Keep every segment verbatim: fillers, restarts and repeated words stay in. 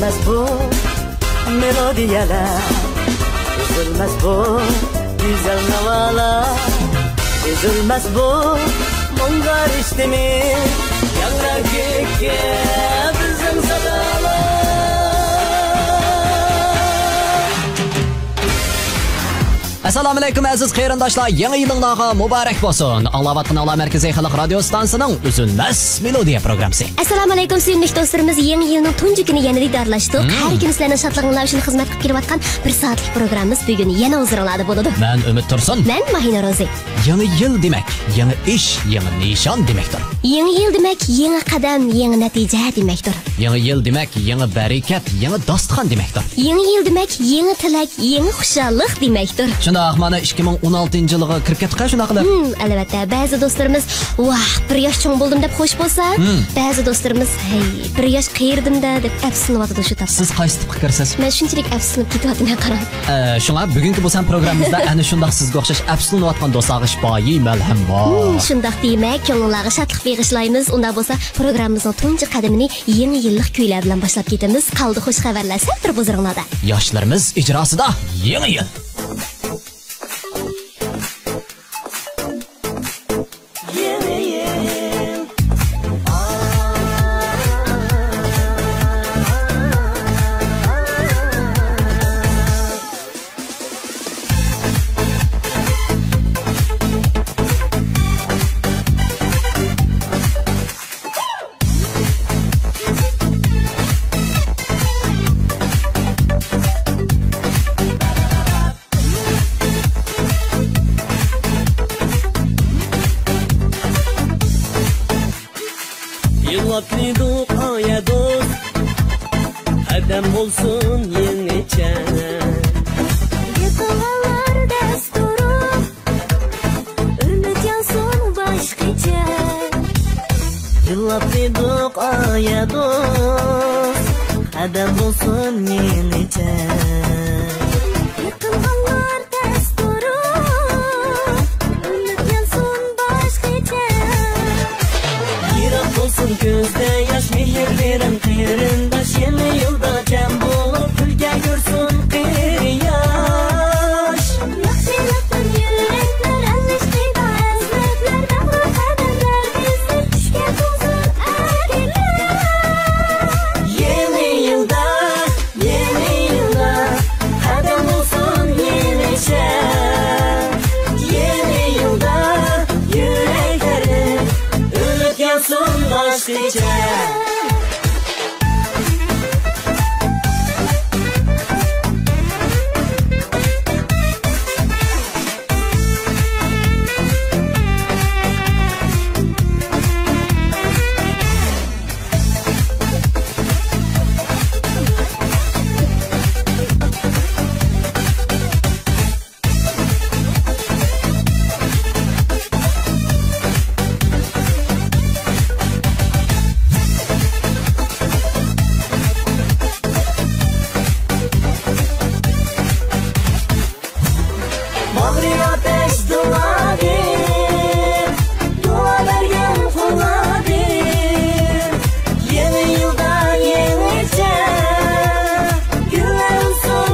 Üzülmez bu melodiyalar, üzülmez bu güzel navalar, üzülmez bu mungar iştimi yanlar keke bizim sadalar. Assalomu alaykum aziz qarindoshlar, yangi yilingizga muborak bo'lsin. Anglayotgan Ola Markaziy xalq radio stansiyasining Uzunmas melodiya programmasi. Assalomu alaykum sevimli do'stlarimiz, yangi yilning tunji kuni yana diydorlashdik. Har ikkinizlarning shodlig'inglar uchun xizmat qilib kelayotgan bir soatlik programmamiz bugun yana o'zingizlarda bo'ladi. Men Umid Tursun. Men Mahina Rozi. Yangi yil demak, yangi ish, yangi nishon demakdir. Yangi yil demak, yangi qadam, yangi natija demakdir. Yangi yil demak, yangi barakat, yangi dostxon demakdir. Yangi yil demak, yangi tilak, yangi xushallik demakdir. Shundoq mana ikki ming o'n oltinchi yilga kirib ketdik shunaqa qilib. Hmm, albatta, ba'zi do'stlarimiz, "Vah, bir yosh cho'ng bo'ldim" deb xush bo'lsa, ba'zi do'stlarimiz, "Hey, bir yosh qayerdim-da" deb afsuslanyotdi shu topda. Siz qaysi tipga kirasiz? Men shunchalik afsuslanib ketyapman qarang. Ee, shunga bugungi bo'lsan programmamizda ana shundoq sizga o'xshash afsuslanayotgan do'stlarga shifoyi malham bor. Hmm, shundoq demak, ko'ngillarga shodlik bag'ishlaymiz. Unda bo'lsa programmamizning tunji qadamini yangi yillik kuylar bilan boshlab ketamiz. Qoldi xush xabarlar sektor bozorlarda. Yoshlarimiz ijrosida yangi yil. Yıllatlidik aya dost, adam olsun yeniçe. Yıkılanlar desturu, ümit yansın başkaca. Yıllatlidik aya dost, adam olsun yeniçe. Yıkılanlar desturu, ümit yansın başkaca. Yirak olsun gözde yaş, mehirlerin kıyırındaş. Yeni yılda cem bulup külge görsün kıyriyaş. Yakşılıktan yürekler alıştıydı ezbekler. Memru kadınlar bizde düşken tuzun erkekler. Yeni yılda, yeni yılda kadın olsun yeniçe. Yeni yılda yüreklerin ümit yansın başlıca. Bağrı ateş doladır, dua vergen koladır. Yeni yılda yenice, güller olsun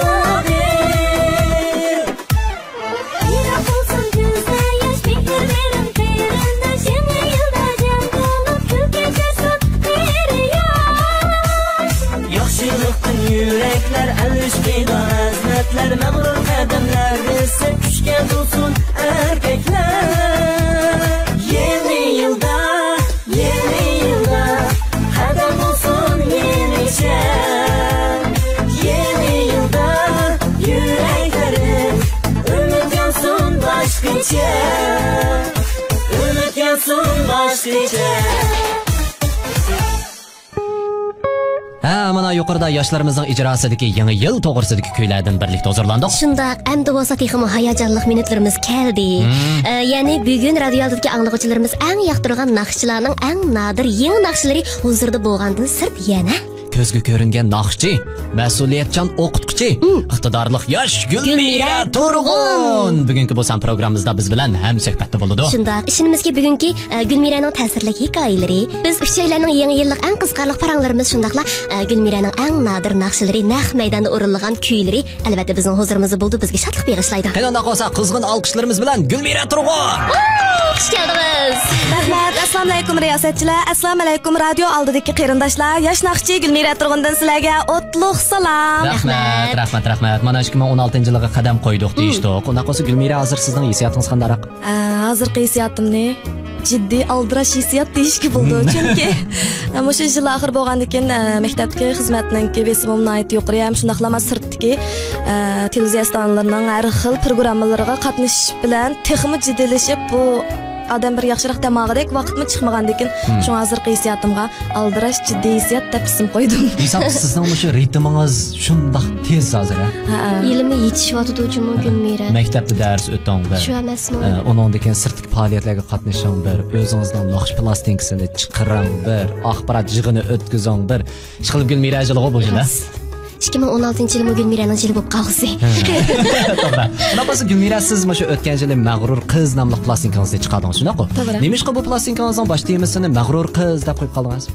yoladır. Yirak olsun gözde yaş, mehirlerin kıyırındaş. Yeni yılda cem bulup külge görsün kıyriyaş. Yaxşılıktan yürekler alıştıydı hazretler. Memrur kadınlar ise küçken dursun erkekler. Yeni yılda, yeni yılda kadın olsun yeniçe. Yeni yılda yüreklerin ümit yansın başkaça. Ümit yansın başkaça. Ha, mana yuqorida yoshlarimizning ijrosidagi yangi yil to'g'risidagi kuylardan birlikda hozirlandik. Shundaq, endi bo'lsa texmo hayajonli minutlarimiz keldi. Ee, ya'ni bugun radioldagi anglovchilarimiz eng yoqtirgan naqshchilarning eng nodir yangi naqshlari huzurda bo'lgandan sirt yana ko'zga ko'ringan naqshchi, mas'uliyatchan o'qituvchi, iqtidorli yosh Gulmira Turg'un. Bugungi bu san programmamizda biz bilan ham suhbatda bo'ladi. Shunda ishimizga bugungi Gulmiraning ta'sirli hikoyalari, biz uchaylarning yangi yillik eng qiziqarli paranglarimiz shundaqla Gulmiraning eng nadir naqshlari, naq maydonda o'rilgan kuylari albatta bizning huzurimizda bo'ldi, bizga shodlik bag'ishlaydi. Qanday qolsa qizg'in olqishlarimiz bilan Gulmira Turg'un. Xush keldingiz. Rahmat, assalomu alaykum riyosatchilar, assalomu alaykum radio oldidagi qarindoshlar, yosh naqshchi Gulmira Turg'undan sizlarga o'tliq salom. Rahmat, rahmat, rahmat. Mana ikki ming o'n oltinchi yilga qadam qo'ydik deyishdik. Unda qolsa Gulmira, hozir sizning hissiyotingiz qanday? Hozirgi hissiyotimni jiddiy aldirash hissiyot deyishga bo'ldi. Chunki o'sha yil oxir bo'lgandan keyin maktabga xizmatninki besimim nihoyat yuqori, ham shundaqlama sirtdagi televiziya stansiyalarning har xil programmalariga qatnashish bilan texmi jiddilashib bu adam bir yaxshiroq damog'idek vaqtmi chiqmagandan keyin shu hozirgi hissiyotimga aldirash jiddiy hissiyot deb ism qo'ydim. Desam sizning o'sha ritmingiz shundoq tez hozir. Ha. Yilimi yetishyotdi uchun Gulmira. Maktabda dars o'tdinglar. Shu emasmi? Undan keyin sirtlik faoliyatlarga qatnashing bir, o'zingizning naqsh plastinkasini chiqaring bir, axborot yig'ini o'tkazing bir. Ishqilib Gulmira jilg'o bo'ldi. ikki ming o'n oltinchi yil Gulmiraning yili bo'lib qoldi. To'g'ri. Bunaqasi Gulmira siz mana o'tgan yili Mag'rur qiz nomli plastinkangizni chiqardingiz, shunaqo? Nima ishqa bu plastinkangizning bosh temasini Mag'rur qiz deb qo'yib qoldingiz?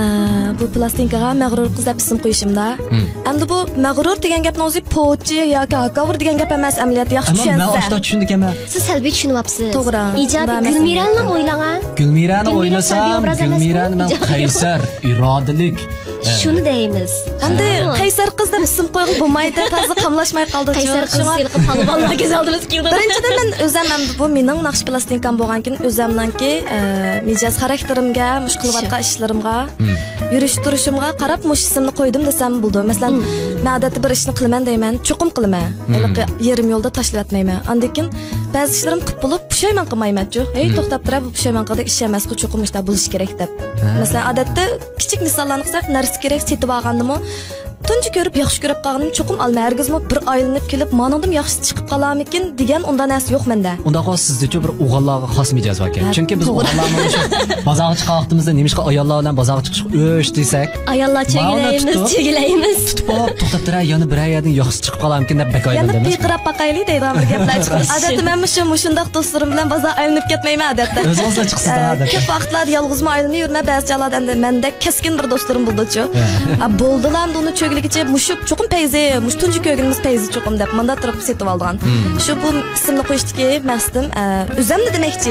Bu plastinkaga Mag'rur qiz deb ism qo'yishimda. Endi bu Mag'rur degan gapni o'zi pochi yoki akavr degan gap emas, amaliyotda yaxshi tushunsa. Men oshda tushundik emas. Siz salbiy tushunyapsiz. To'g'ri. Ijobiy Gulmirani o'ylagan. Gulmirani o'ylasam, Gulmirani men qaysar, irodalik. Shuni deymiz. Endi qaysar qiz deb ism qo'yib bo'lmaydi, hozir qamlashmay qoldi. Qaysar qiz yilqi palvonlar go'zaldimiz keldi. Birinchidan men o'zim ham bu mening naqsh plastinkam bo'lgankin o'zimdanki mijoz xarakterimga, mush qilayotgan ishlarimga, yurish turishimga qarab mush ismni qo'ydim desam bo'ldi. Masalan, men odatda bir ishni qilaman deyman, cho'qim qilaman. Yarim yo'lda tashlatmayman. Andikin ba'zi ishlarim qilib bo'lib pushaymon qilmayman-ku. Ey, to'xtab turib, bu pushaymon qildi, ish emas, bu cho'qim ishda bo'lish kerak deb. Masalan, odatda kichik misollarni qilsak, narsa kerak setib olgandimi, tunji ko'rib yaxshi ko'rib qolganim cho'qim almay hargizmi bir oylanib kelib, "Meningdim yaxshi chiqib qolarmikin" degan undan narsa yo'q menda. Unda qol sizda-chi bir o'g'illarga xos mijoz bor ekan. Chunki biz o'g'illarni o'sha bozorga chiqqan vaqtimizda nimishqa ayollar bilan bozorga chiqish o'sh desak, ayollar chegilaymiz, chegilaymiz. Tutib, to'xtab turay, yana bir ayadan yaxshi chiqib qolarmikin deb bakoylandim. Yana piqirab baqayli deydigan bir gaplar chiqdi. Odatda men shu shundoq do'stlarim bilan bozor aylanib ketmayman odatda. O'zingizga chiqsizlar odatda. Ko'p vaqtlar yolg'izma aylanib yurma, ba'zi joylarda endi menda keskin bir do'stlarim bo'ldi-chu. Bo'ldilar uni cho'gligicha mushuk cho'qim payzi, mush tunji ko'rganimiz payzi cho'qim deb menda turib setib olgan. Shu bu ismni qo'yishdiki maqsadim o'zimni demoqchi.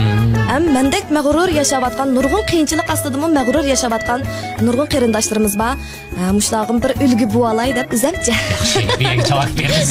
Ham mendek mag'rur yashayotgan, nurg'un qiyinchilik ostidami mag'rur yashayotgan nurg'un qarindoshlarimiz bor. Mushlag'im bir ulgi bo'lay deb o'zimcha. Yaxshi, biyaga javob beramiz.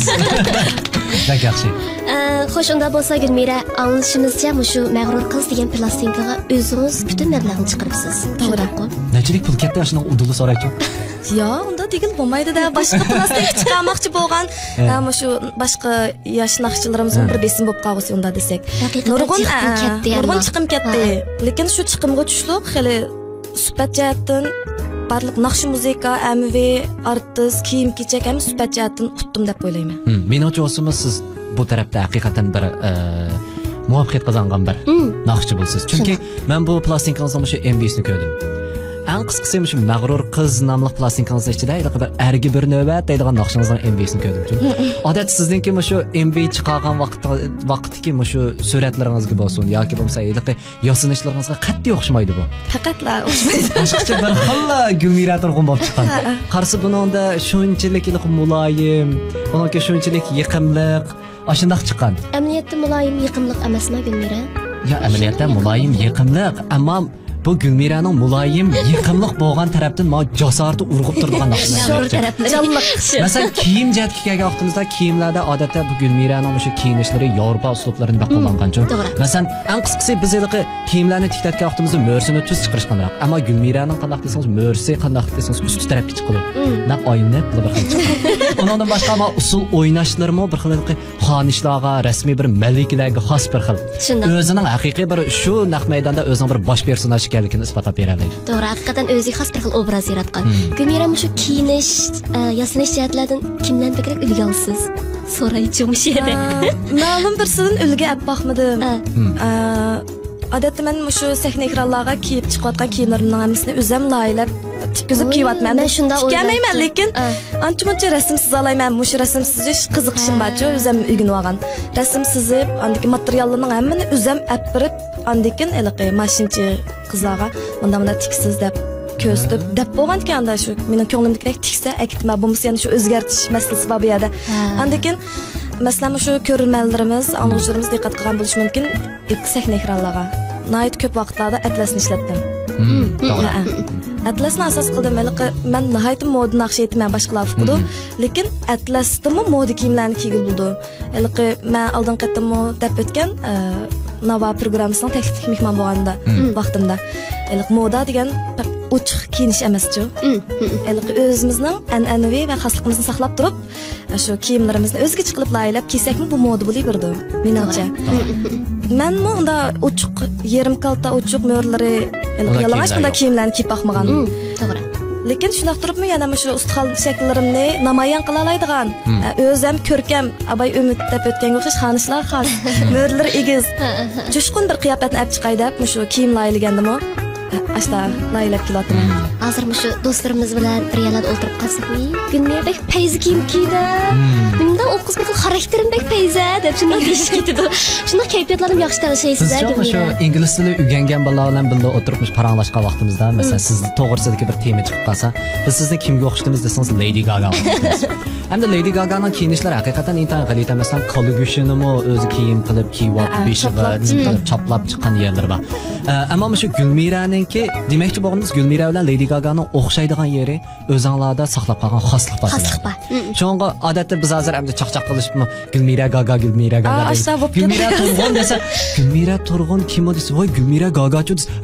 Yaxshi. Xo'sh, unda bo'lsa Gulmira, anglashimizcha shu mag'rur qiz degan plastinkaga o'zingiz butun mablag'ni chiqaribsiz. To'g'ri-ku? Nechilik pul ketdi shuni uduli so'raychi? Yo, unda degil bo'lmaydi-da. Boshqa plastinka chiqarmoqchi bo'lgan, mana shu boshqa yosh naqshchilarimizning bir besim bo'lib qolsa unda desak. Nurg'un nurg'un chiqim ketdi. Lekin shu chiqimga tushlik hali suhbat jihatdan barliq naqsh muzika, M V, artist, kiyim-kechak ham suhbat jihatdan utdim deb o'ylayman. Menimcha o'simiz siz bu tarafda haqiqatan bir muvaffaqiyat qozongan bir naqshchi bo'lsiz. Chunki men bu plastinkangizni shu M V'sini ko'rdim. Eng qisqasi shu Mag'rur qiz nomli plastinkangiz ichida bir ergi bir navbat deydigan naqshingizning M V'sini ko'rdim. Odat sizningki shu M V chiqargan vaqt vaqtiki shu suratlaringizga bo'lsin yoki bo'lmasa iliqi yo'sinishlaringizga qat'iy o'xshamaydi bu. Faqatla o'xshamaydi. Boshqacha bir xilla Gulmira Turg'un bo'lib chiqqan. Qarshi buningda shunchalik iliq muloyim, buningga shunchalik yiqimliq, ashundoq chiqqan. Amaliyotda muloyim yiqimliq emasmi Gulmira? Ya amaliyotda muloyim yiqimliq, ammo bu Gulmiraning muloyim yiqimliq bo'lgan tarafdan men jasorati urg'ib turgan naqshlar. Sho'r taraflar. Jonliq. Masalan, kiyim jihatiga kelgan vaqtimizda kiyimlarda odatda bu Gulmiraning o'sha kiyinishlari Yevropa uslublarini qo'llangan-ku. Masalan, eng qisqasi biz iliqi kiyimlarni tiklatgan vaqtimizda mo'rsini tuz chiqarishganroq. Ammo Gulmiraning qanday desangiz mo'rsi, qanday desangiz ust tarafga chiqadi. Naq oynab bir xil. Undan boshqa ma usul o'ynashlarmi bir xil xonishlarga, rasmiy bir maliklarga xos bir xil. O'zining haqiqiy bir shu naq maydonda o'zining bir bosh personaj ekanligini isbotlab beradi. To'g'ri, haqiqatan o'ziga xos bir xil obraz yaratgan. Gulmira shu kiyinish, yasanish jihatlardan kimdan fikr ulga olsiz? So'raychi mush edi. Ma'lum bir sizdan ulga olib boqmadim. odatda men shu sahna ekranlarga kiyib chiqayotgan kiyimlarimning hammasini o'zim loyilab tikkizib kiyyapman. Men shunda o'ylayman, lekin ancha-muncha rasm sizalayman. Mush rasm sizish qiziqishim borchu, o'zim o'rganib olgan. Rasm sizib, andagi materiallarning hammani o'zim olib berib, andikin eliqi mashinchi qizlarga bunda-bunda tiksiz deb ko'rsatib deb bo'lgan ekanda shu mening ko'nglimdagidek tiksa, akitma bo'lmasa yana shu o'zgartish masalasi bor bu yerda. Andikin masalan shu ko'rmanlarimiz, anglashlarimiz diqqat qilgan bo'lishi mumkin. Ilk sahna ekranlarga nayt ko'p vaqtlarda atlasni ishlatdim. Atlasni asos qildim. Men nihayat moda naqsh etman boshqalar fuqdi, lekin atlasdimi moda kiyimlarni kiygan bo'ldim. Ilqi men oldin qatdim deb o'tgan Nava programmasining taklif mehmon bo'lganda vaqtimda. Ilq moda degan uchiq kiyinish emaschu. Ilq o'zimizning an'anaviy va xosligimizni saqlab turib, shu kiyimlarimizni o'zgacha qilib laylab kiysakmi bu moda bo'lib berdi. Menimcha. Men mu unda uchiq yarim kalta uchiq mo'rlari, yalang'och bunda kiyimlarni kiyib boqmagan. To'g'ri. Lekin shunday turibmi yana shu ustixon shakllarimni namoyon qila oladigan, o'zim ko'rkam abay umid deb o'tganga o'xshash xonishlar xos, mo'rlar egiz, jo'shqin bir qiyofatni olib chiqay deb shu kiyim layligandimi? Ashta laylab kelayotgan. Hozir shu do'stlarimiz bilan bir yerda o'tirib qolsak-mi? Gulmiradek payzi kiyim kiydi. Mendan o qiz bir xil xarakterim bek payza deb shunday deyish ketdi. Shunday kayfiyatlarim yaxshi tanishaysiz-a Gulmira. Siz shu ingliz tili o'rgangan bolalar bilan birga o'tirib paranglashgan vaqtimizda, masalan, siz to'g'risidagi bir tema chiqib qolsa, biz sizni kimga o'xshatamiz desangiz Lady Gaga. Hamda Lady Gaganing kiyinishlari haqiqatan intan g'alita, masalan, qo'li go'shinimi o'zi kiyim qilib kiyib, beshig'i chaplab chiqqan yerlar bor. Ammo shu Gulmiraning-ki, demakchi bo'lganimiz Gulmira bilan Lady Gaganing o'xshaydigan yeri o'zinglarda saqlab qolgan xoslik bor. Xoslik bor. Shunga odatda biz hozir hamda chaqchaq qilishibmi? Gulmira Gaga, Gulmira Gaga. Gulmira Turg'un desa, Gulmira Turg'un kim desa, voy Gulmira Gagachu desa.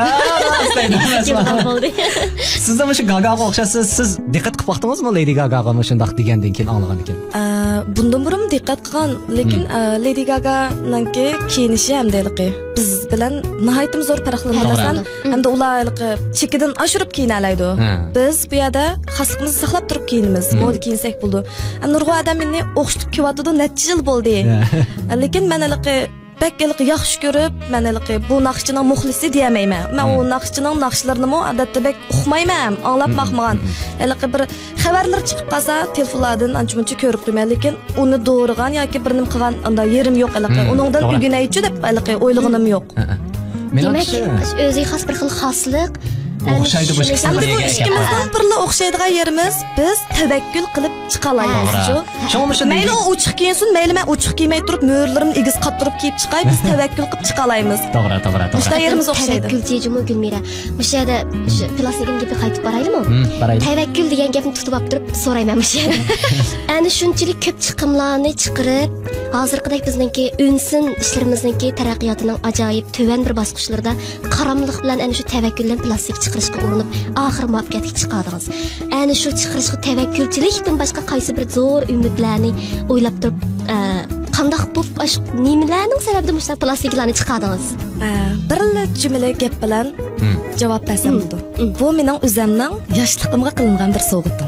Sizda mana shu Gagaga o'xshasiz. Siz diqqat qilib vaqtingizmi Lady Gagaga mana shunday degandan keyin anglagan ekan? Bundan burun diqqat qilgan, lekin Lady Gaga'ningki kiyinishi hamdaliqi biz bilan nihoyat zo'r farqlanadigan, hamda ular chekidan oshirib kiyinalaydi. Biz bu yerda xosligimizni saqlab turib kiyinamiz. Moda kiyinsak bo'ldi. Nurg'u odam meni o'xshatib kiyotdi, necha yil bo'ldi. Lekin men aliqi Pek yaxshi ko'rib, men aliqi bu naqshchining muxlisi deyamayman. Men u naqshchining naqshlarini mo odatda bek uqmayman, anglab baqmagan. Aliqi bir xabarlar chiqib qolsa, telefonlardan ancha-muncha ko'rib qo'yman, lekin uni do'rigan yoki bir nim qilgan unda yerim yo'q aliqi. Uningdan o'rganaychi deb aliqi o'ylaganim yo'q. Demak, o'ziga xos bir xil xoslik o'xshaydi bu ikkimizdan ikkimizdan birla o'xshaydigan yerimiz biz tavakkul qilib chiqa olamiz-chu. Mayli u uchiq kiyinsin, mayli men uchiq kiymay turib mo'rlarimni egiz qattirib kiyib chiqay, biz tavakkul qilib chiqa olamiz. To'g'ri, to'g'ri, to'g'ri. O'sha yerimiz o'xshaydi. Tavakkul deyjimi Gulmira. O'sha yerda plastikning gapi qaytib boraylikmi? Tavakkul degan gapni tutib olib turib so'rayman o'sha yerda. Ana shunchalik ko'p chiqimlarni chiqarib, hozirgidek bizningki unsin ishlarizningki taraqqiyotining ajoyib tuvan bir bosqichlarida qaramliq bilan ana shu tavakkuldan plastik chiqarishga urinib, oxir muvaffaqiyatga chiqadingiz. Ana shu chiqarishga tavakkulchilikdan boshqa qaysi bir zo'r umidlarni o'ylab turib, qanday bo'lib, nimalarning sababida mushta plastiklarni chiqadingiz? Bir jumla gap bilan javob bersam bo'ldi. Bu mening o'zimning yoshligimga qilingan bir sovg'atim.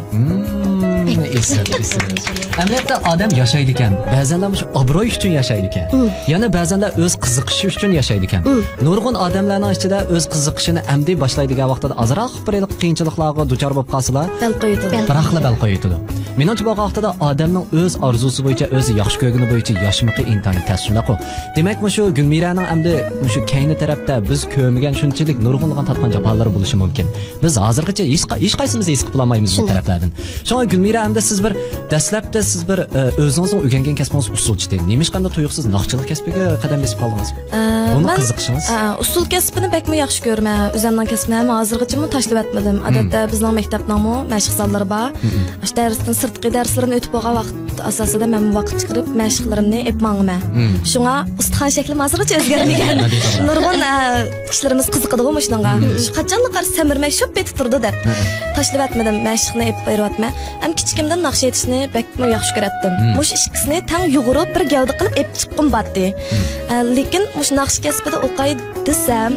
Amaliyotda odam yashaydi ekan. Ba'zanlar shu obro'y uchun yashaydi ekan. Yana ba'zanlar o'z qiziqishi uchun yashaydi ekan. Nurg'un odamlarning ichida o'z qiziqishini amdi boshlaydigan vaqtda azroq bir qiyinchiliklarga duchor bo'lib qolsalar, bal qo'yadi. Farqli bal qo'yadi. Menimcha bu vaqtda odamning o'z orzusi bo'yicha, o'zi yaxshi ko'rgani bo'yicha yashmiqi intayin tasvirlaqo. Demak, shu Gulmiraning amdi shu kayni tarafda biz ko'rmagan shunchalik nurg'unligan tatgan jafolar bo'lishi mumkin. Biz hozirgacha hech qaysimiz his qila olmaymiz bu taraflardan. Shunga Gulmira hamda siz bir dastlabda siz bir o'zingizning o'rgangan kasbingiz usulchi deng. Nima qanday tuyuqsiz naqshchilik kasbiga qadam bosib qoldingiz? Buni qiziqishingiz? Usul kasbini bekmi yaxshi ko'raman. O'zimning kasbimni ham hozirgacha tashlab etmadim. Odatda bizning maktabning mashq zallari bor. O'sha darsdan sirtqi darslarni o'tib bo'lgan vaqt asosida men vaqt chiqarib mashqlarimni epmanman. Shunga ustixon shaklim hozirgacha o'zgarmagan. Nurg'un ishlarimiz qiziqadi bu shunga. Qachonlar qarshi samirmay shop etib turdi deb tashlab etmadim. Mashqni ep beryapman. Ham kichikimdan naqsh etishni bekmi yaxshi ko'ratdim. Mush ikkisini tang yug'urib bir gavda qilib ep chiqqim batdi. Lekin mush naqsh kasbida o'qay desam,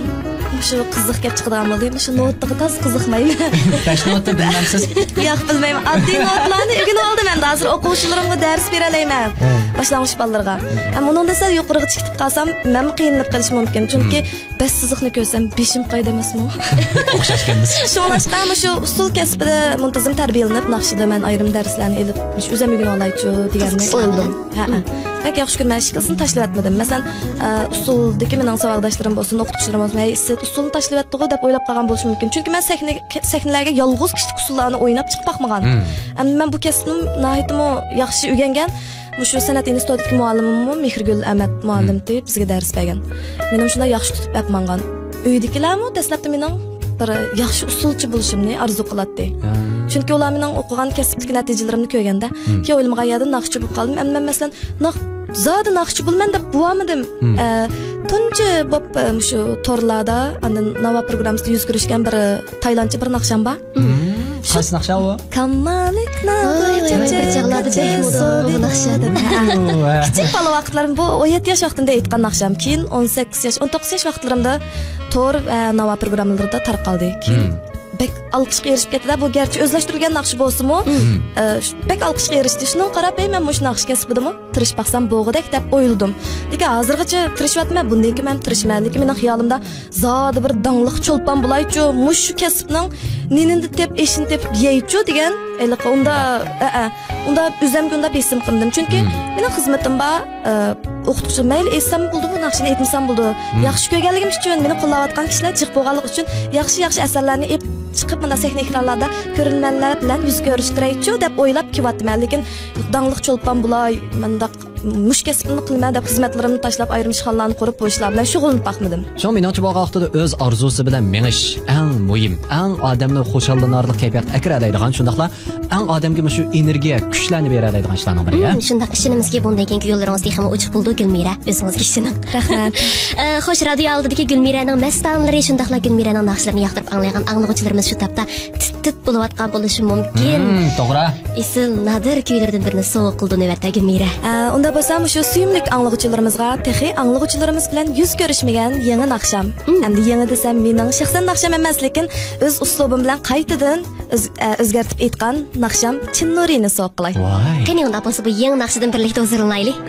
shu qiziq gap chiqadigan bo'ldi. Shu notga toz qiziqmayman. besh notni bilmamsiz? Yo'q, bilmayman. Oddiy notlarni o'rganib oldim endi. Hozir o'quvchilarimga dars bera olaman. Boshlang'ich bolalarga. Ammo unda desa yuqoriga chiqib qolsam, men qiynalib qolish mumkin. Chunki bas siziqni ko'rsam, beshim qayda emasmi? O'xshash ekanmiz. Shunlashqa shu usul kasbida muntazam tarbiyalanib, naqshida men ayrim darslarni olib, shu o'zim o'rganib olaychi deganni o'yladim. Ha. Pek yaxshi ko'rgan ishqilsin tashlayotmadim. Masalan, usuldagi mening savodoshlarim bo'lsin, o'qituvchilarim bo'lsin, "Ey, siz usulni tashlayotdi-ku" deb o'ylab qolgan bo'lishi mumkin. Chunki men sahnalarga yolg'iz kishilik usullarni o'ynab chiqib baqmagan. Ammo men bu kasbim nihoyatmi yaxshi o'rgangan. Shu san'at institutidagi muallimim Mehrgul Ahmad muallim deb bizga dars bergan. Mening shunday yaxshi tutib baqmangan. Uydagilarmi dastlabda mening bir yaxshi usulchi bo'lishimni orzu qiladi. Chunki ular mening o'qigan kasbdagi natijalarimni ko'rganda, ki o'ylamagan yerda naqshchi bo'lib qoldim. Ammo masalan, naq zodi naqshchi bo'lman deb bo'lmadim. Tunji bo'p shu torlarda, andan nava programmasida yuz ko'rishgan bir taylandcha bir naqsham bor. Qaysi naqsha u? Kamalik naqshlarda bu naqshada. Kichik bola vaqtlarim bu o'n yetti yosh vaqtimda aytgan naqsham. Keyin o'n sakkiz yosh, o'n to'qqiz yosh vaqtlarimda tor va nava programmalarida tarqaldi. Keyin bek alqishga erishib ketdi. Bu garchi o'zlashtirilgan naqsh bo'lsa-mu, bek alqishga erishdi. Shuni qarab, men mush naqsh kasbidimi tirish baqsam bo'g'idek deb o'yladim. Lekin hozirgacha tirishayotman. Bundan keyin men tirishman. Lekin mening xiyolimda zodi bir dangliq cho'lpon bo'laychi, mush kasbning nenindi deb eshin deb yeychi degan eliqa unda a unda o'zimga unda besim qildim. Chunki mening xizmatim bor. O'qituvchi mayli esam bo'ldi, bu naqshni aytmasam bo'ldi. Yaxshi ko'rganligim uchun, meni qo'llayotgan kishilar jiq bo'lganlik uchun yaxshi-yaxshi asarlarni ep chiqib mana sahna ekranlarida ko'rinmanlar bilan yuz ko'rishtiraychi deb o'ylab ketyapman. Lekin dangliq cho'lpon bo'lay, mendaq mush kasbimni qilman deb xizmatlarimni tashlab ayrim ishxonalarni qurib qo'yishlar bilan shug'ullanib baqmadim. Shu meningcha bu vaqtida o'z orzusi bilan menish eng muhim, eng odamni xushallanarli kayfiyat akradaydigan, shundaqla eng odamga shu energiya, kuchlarni beradigan ishlarning biri. Shundaq ishimizga bundan keyingi yo'llaringiz ham ochiq bo'ldi Gulmira, o'zingizga ishining. Rahmat. Xo'sh, radio oldidagi Gulmiraning mastanlari, shundaqla Gulmiraning naqshlarini yoqtirib anglagan anglovchilarimiz shu tapda tit-tit bo'layotgan bo'lishi mumkin. To'g'ri. Esil nadir kuylardan birini so'q qildi navbatda Gulmira. Unda bo'lsa, shu suyumlik anglovchilarimizga, texi anglovchilarimiz bilan yuz ko'rishmagan yangi naqsham. Endi yangi desam, mening shaxsan naqsham emas, lekin o'z uslubim bilan qaytadan o'zgartib aytgan naqsham Chin Nurini so'q qilay. Qani unda bo'lsa, bu yangi naqshadan birlikda huzurlanaylik.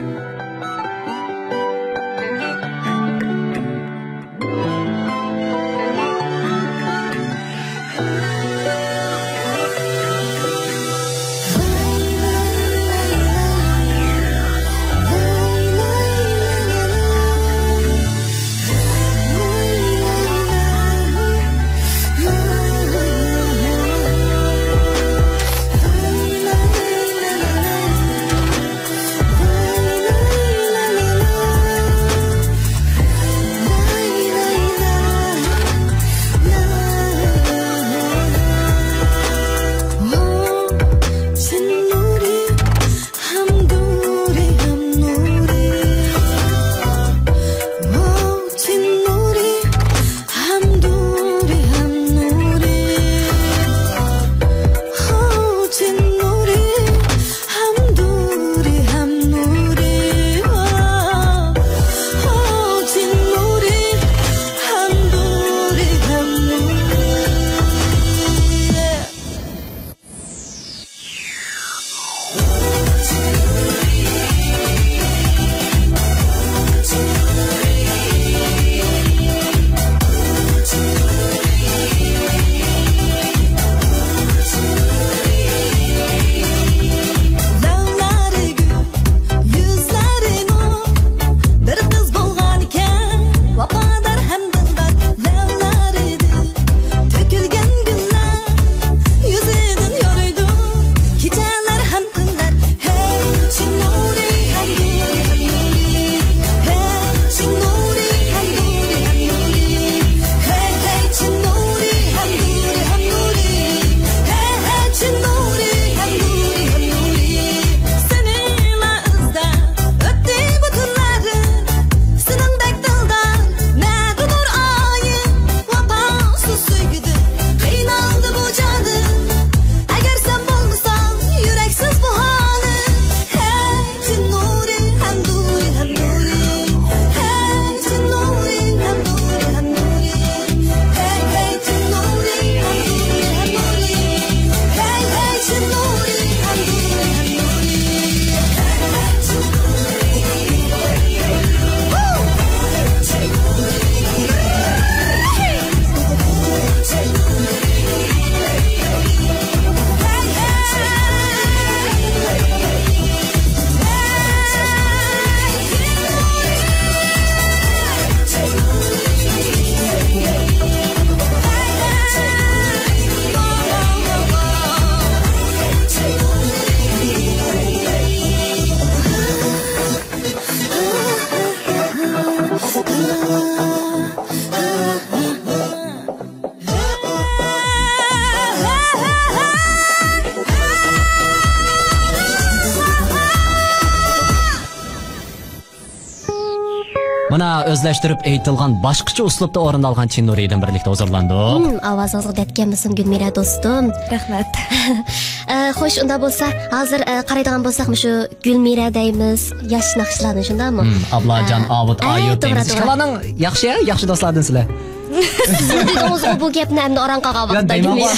La Mana o'zlashtirib aytilgan boshqacha uslubda o'rindalgan Chin Nuridan birlikda huzurlandik. Hmm, ovozingizga tetganmisan Gulmira do'stim. Rahmat. Xo'sh, unda bo'lsa, hozir qaraydigan bo'lsak, shu Gulmira deymiz, yosh naqshlarni shundami? Ablajon, Avut, Ayut deymiz. Ishqalaning yaxshi, yaxshi do'stlardan sizlar. Siz bu gapni endi oranga qavaqda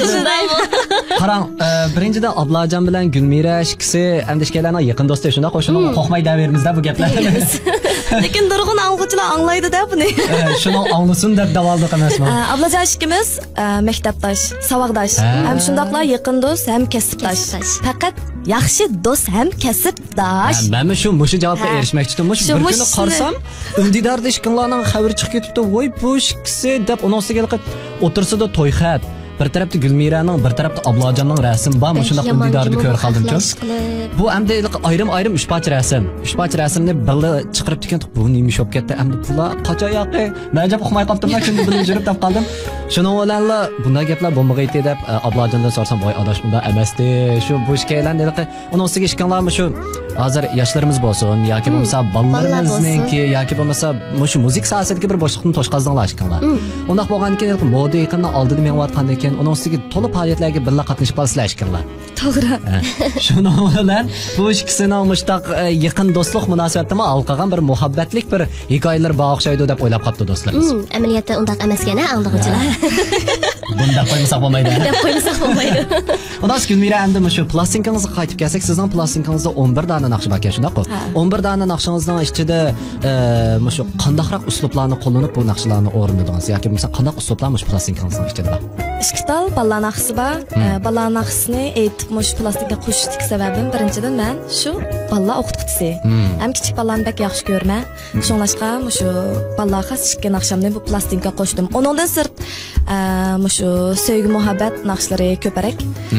qarang, birinchidan Ablajon bilan Gulmira ikkisi andishkalarning yaqin do'sti, shunda qo'shini qo'qmay daverimizda bu gaplarni. Lekin nurg'un ang'uvchilar anglaydi-da buni. Shuni anglasin deb davoldiq emasmi? Ablajon ikkimiz maktabdosh, saboqdosh, ham shundaqla yaqin do'st, ham kasbdosh. Faqat yaxshi do'st ham kasbdosh. Men shu mushu javobga erishmoqchi edim. Mushu bir kuni qarsam, Undidarda ishqinlarning xabar chiqib ketibdi. Voy, bu ikkisi deb uning ustiga o'tirsida to'y xat. Bir tarafda Gulmiraning, bir tarafda Ablajonning rasmi bor. Shunda Undidarda ko'r qoldim-ku. Bu hamda ayrim-ayrim uch parcha rasm. uch parcha rasmni birga chiqarib ekan, bu nima shop ketdi. Hamda pullar qacha yoqi. Najab uxmay qoldim-da, shunda bilan yurib tap qoldim. Shuning bilan bunday gaplar bo'lmag'aydi deb Ablajondan so'rasam, voy adash bunda emasdi. Shu bu ishkaylarni uning ustiga ishkanlarmi shu hozir yoshlarimiz bo'lsin yoki bo'lmasa bolalarimizningki yoki bo'lmasa shu muzik sohasidagi bir boshliqni to'shqazdinglar ishkanlar. Undaq bo'lgandan keyin moda yaqindan oldida menayotgandan keyin uning ustiga to'liq faoliyatlarga birga qatnashib qolsizlar ishkanlar. To'g'ri. Shuning bilan bu ikkisining mushtaq yaqin do'stlik munosabatida alqagan bir muhabbatlik bir hikoyalar bog'ishaydi deb o'ylab qopti do'stlarimiz. Amaliyotda undaq emas ekan, anglovchilar. Bunda qo'ymasa bo'lmaydi. Deb qo'ymasa bo'lmaydi. Undan Gulmira endi shu plastinkangizni qaytib kelsak, sizning plastinkangizda o'n bir dona naqsh bor ekan, shundaqmi? o'n bir dona naqshingizning ichida shu qandaqroq uslublarni qo'llanib bu naqshlarni o'rnatdingiz yoki bo'lmasa qandaq uslublar shu plastinkangizning ichida bor? Ishqital balla naqshi bor. Balla naqshini aytib mush plastikka qo'shishlik sababim birinchidan men shu balla o'qituvchisi. Ham kichik ballani bak yaxshi ko'rman. Shunglashqa shu ballaga xos chiqqan naqshamni bu plastinka qo'shdim. Uningdan sirt shu sevgi muhabbat naqshlari ko'parak.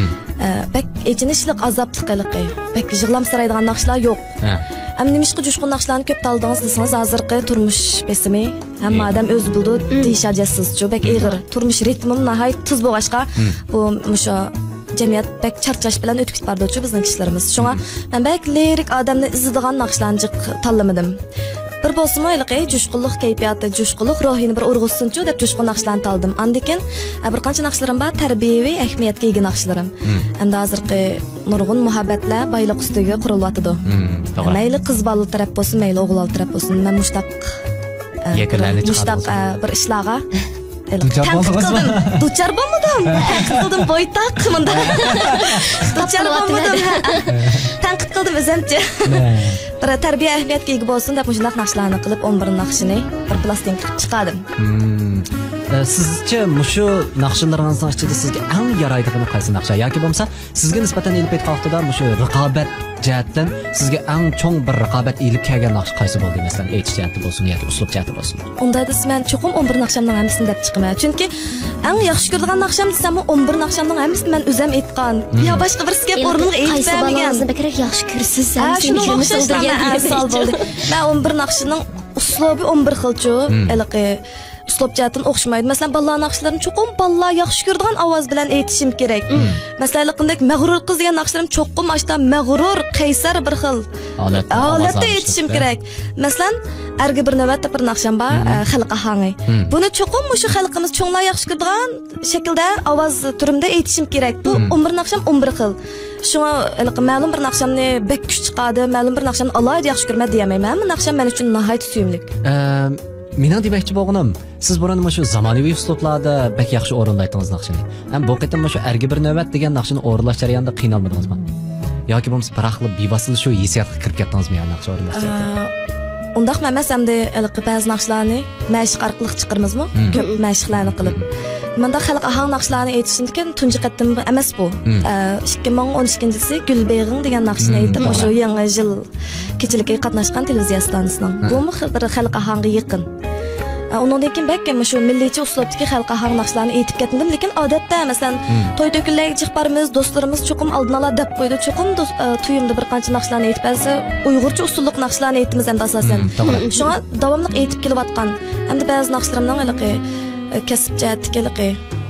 Bak echinishlik azobli qiliqi. Bak yig'lamsiraydigan naqshlar yo'q. Ham nimishqa jushqun naqshlarni ko'p taldingiz desangiz, hozirgi turmush besimi hamma odam o'z bildi deyishajasiz-chu. Bak ig'ir turmush ritmi nihoyat tuz bo'lg'ashqa bu musho jamiyat bak charchash bilan o'tib ketib bordi-chu bizning kishilarimiz. Shunga men bak lirik odamni izdigan naqshlarni tanlamadim. Bir bo'lsa mayliqi jushqunlik kayfiyati, jushqunlik ruhini bir urg'usinchu deb jushqun naqshlarni taldim. Andikin bir qancha naqshlarim bor, tarbiyaviy ahamiyatga ega naqshlarim. Endi hozirgi nurg'un muhabbatlar bayliq ustiga qurilyotidi. Mayli qiz bola taraf bo'lsin, mayli o'g'il taraf bo'lsin, men mushtaq yakunlarni mushtaq bir ishlarga duchar bo'lmadim. Qildim boytaq munda. Duchar bo'lmadim. Tanqid qildim o'zimcha. Bir tarbiya ahamiyatga ega bo'lsin deb shunday naqshlarni qilib o'n bir naqshini bir plastinka chiqardim. Sizcha mushu naqshlaringizning ichida sizga eng yaraydigan qaysi naqsha yoki bo'lmasa sizga nisbatan elib aytqanda mushu raqobat jihatdan sizga eng cho'ng bir raqobat elib kelgan naqsh qaysi bo'ldi, masalan aytish jihati bo'lsin yoki uslub jihati bo'lsin? Unda desa men cho'qim o'n bir naqshamning hammasini deb chiqaman. Chunki eng yaxshi ko'rgan naqsham desam o'n bir naqshamning hammasini men o'zim aytgan. Yo boshqa bir skep o'rniga aytib bermagan. Bakrak yaxshi ko'rsiz. Shuni o'xshashlarga asal bo'ldi. Men o'n bir naqshining uslubi o'n bir xilchu, eliqi uslub jihatdan o'xshamaydi. Masalan, balla naqshlarim cho'qim balla yaxshi ko'radigan ovoz bilan aytishim kerak. Masalan, qanday mag'rur qiz degan naqshlarim cho'qim ashta mag'rur, qaysar bir xil holatda aytishim kerak. Masalan, argi bir navbatda bir naqsham bor, xalq ahangi. Buni cho'qim shu xalqimiz cho'nglar yaxshi ko'radigan shaklda ovoz turimda aytishim kerak. Bu o'n bir naqsham o'n bir xil. Shunga ma'lum bir naqshamni bek kuch chiqadi, ma'lum bir naqshamni alohida yaxshi ko'rma deyamayman. Bu naqsham men uchun nihoyat suyimlik. Mening demoqchi bo'lganim, siz burun shu zamonaviy uslublarda bek yaxshi o'rinlaydingiz naqshini. Ham bu qitim shu argi bir navbat degan naqshini o'rinlash jarayonida qiynalmadingizmi? Yoki bo'lmasa bir xil bevasil shu hissiyotga kirib ketdingizmi yani naqsh o'rinlash? Undaq emas, hamda ba'zi naqshlarni mashq orqali chiqarmizmi? Ko'p mashqlarni qilib. Menda xalq ahang naqshlarni aytishnikin tunji qattim emas bu. ikki ming o'n ikkinchisi Gulbeg'ing degan naqshni aytdim. O'sha yangi yil kechilikka qatnashgan televiziya stansiyasining. Bu bir xalq ahanga yaqin. Undan keyin bakka shu milliycha uslubdagi xalq ahang naqshlarni aytib ketdim, lekin odatda masalan to'y to'kinlarga chiqparmiz, do'stlarimiz cho'qim oldin ola deb qo'ydi. Cho'qim to'yimda bir qancha naqshlarni aytib bersa, Uyg'urcha usullik naqshlarni aytdimiz endi asosan. Shunga davomli aytib kelayotgan. Hamda ba'zi naqshlarimning iliqi kasb jihatdagi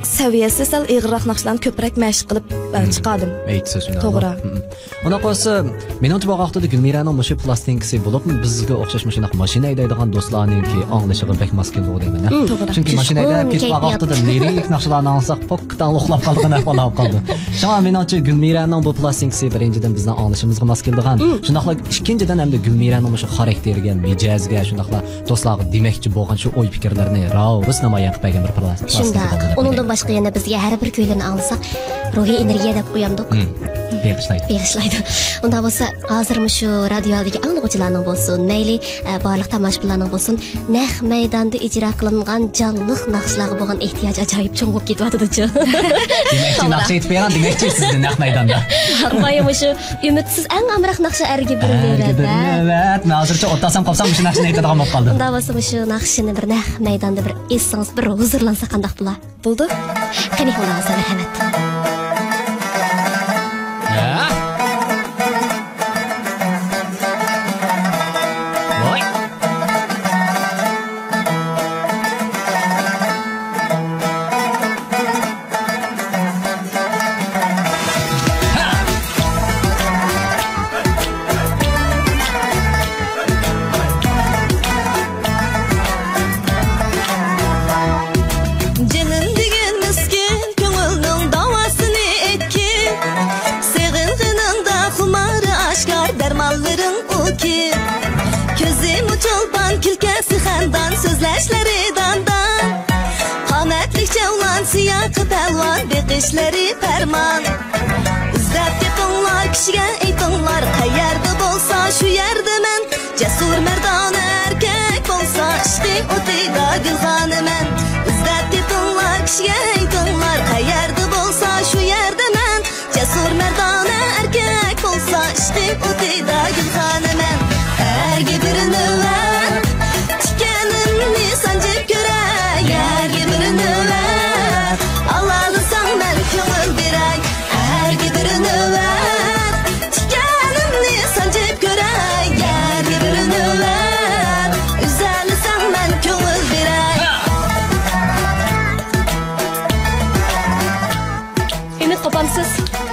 saviyasi sal ig'irroq naqshlarni ko'proq mashq qilib chiqardim. Aytsa shunday. To'g'ri. Ona qolsa, men o'tib vaqtida Gulmiraning o'sha plastinkasi bo'lib, bizga o'xshash shunday mashina haydaydigan do'stlarningki anglashiga bek mos keldi deyman. Chunki mashina haydab ketib vaqtida lirik naqshlarni olsak, pokdan uxlab qolgan ahvol olib qoldi. Shunga menimcha Gulmiraning bu plastinkasi birinchidan bizning anglashimizga mos keldigan. Shundaqla ikkinchidan hamda Gulmiraning o'sha xarakteriga, mijozga, shundaqla do'stlarga demakchi bo'lgan shu o'y fikrlarni ra'vis namoyon qilib bergan bir plastik. Shundaq. Undan boshqa yana bizga har bir kuylarni anglasak, ruhiy energiya deb qo'yamdik. Beg'ishlaydi. Beg'ishlaydi. Unda bo'lsa, hozirmi shu radiodagi anglovchilarning bo'lsin, mayli barliq tomoshabinlarning bo'lsin, naq maydonda ijro qilingan jonliq naqshlarga bo'lgan ehtiyoj ajoyib cho'ng bo'lib ketyapti-chi. Demakchi naqsh aytib bergan, demakchi sizni naq maydonda. Qo'yim shu umidsiz eng amroq naqsha erga berilaveradi. Evet, men hozircha o'tasam qolsam shu naqshni aytadigan bo'lib qoldi. Unda bo'lsa shu naqshini bir naq maydonda bir essangiz, bir huzurlansa qanday bo'lar? Bo'ldi? Qani qilamiz, marhamat. Siyaqı pelvan bekişleri ferman İzzet yapınlar kişiye aytınlar Qayerda bolsa şu yerde men Cesur merdan erkek bolsa İşte o teyda gülhanı men İzzet yapınlar kişiye aytınlar Qayerda bolsa şu yerde men Cesur merdan erkek bolsa İşte o teyda gülhanı men Erge birini ver Tikenimni sancıp göre Yerge birini ver Allah'lısan ben kömür biray Her gibirini ver Tikenimni sancıp göray Yer gibirini ver Üzerlisan ben kömür biray Ümit kopamsız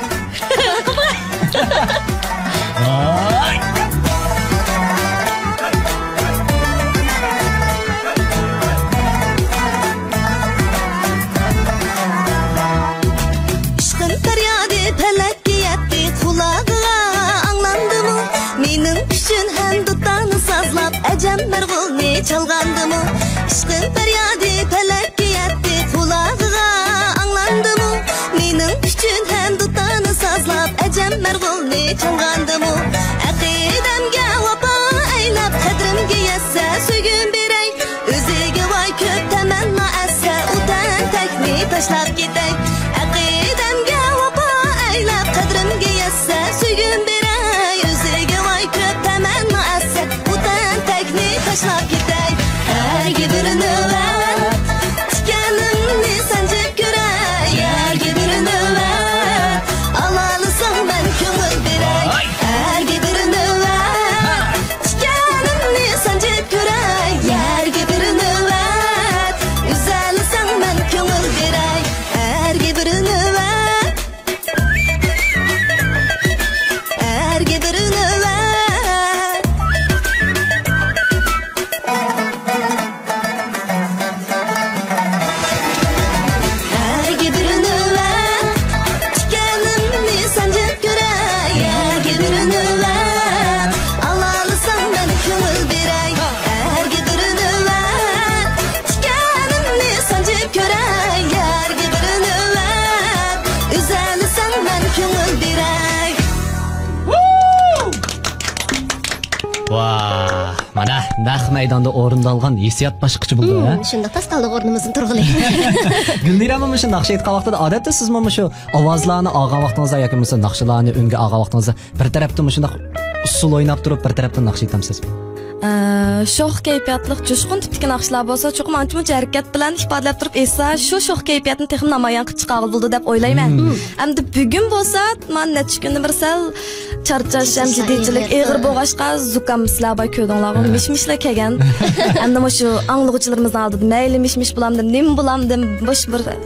Ecem mergulni çalgandı mı? İşkın feryadi pelekki yetti kulağıma anlandı mı? Menin üçün hem tutanı sazlap Ecem mergulni çalgandı mı? Akidemge vapa eylep kadrimge yetse Sügün birey Üzüge vay köp temenna esse Utan tekni taşlap gidey Akidemge vapa eylep kadrimge yetse Sügün birey Üzüge vay köp temenna esse Taşlap gidey Her gibirini ver Tikenimni sancıp göre Yer gibirini ver Allah'lısan ben kömür birey Her gibirini ver Tikenimni sancıp göre Yer gibirini ver Güzellisan ben kömür birey Her gibirini ver Her gibirini ver Vah, mana naq maydonda o'rindalgan hissiyot boshqacha bo'ldi, ha? Shunda tastaldiq o'rnimizdan turg'ili. Gulmira mana shu naqsh aytgan vaqtida odatda siz mana shu ovozlarni olgan vaqtingizda yoki bo'lmasa naqshlarni unga olgan vaqtingizda bir tarafdan shunday usul o'ynab turib bir tarafdan naqsh aytamsiz. Sho'x kayfiyatlik jushqun tipdagi naqshlar bo'lsa, cho'qim ancha-muncha harakat bilan ifodalab turib esa, shu sho'x kayfiyatni texnik namoyon qilib chiqarib bo'ldi deb o'ylayman. Endi bugun bo'lsa, men necha kundan bir sal charchash, ham jiddiychilik, eg'ir bo'lg'achqa zukam sizlar boy ko'rdinglar, mish-mishlar kelgan. Endi mana shu anglovchilarimizning oldida mayli mish-mish bo'lamdim, nim bo'lamdim, bosh bir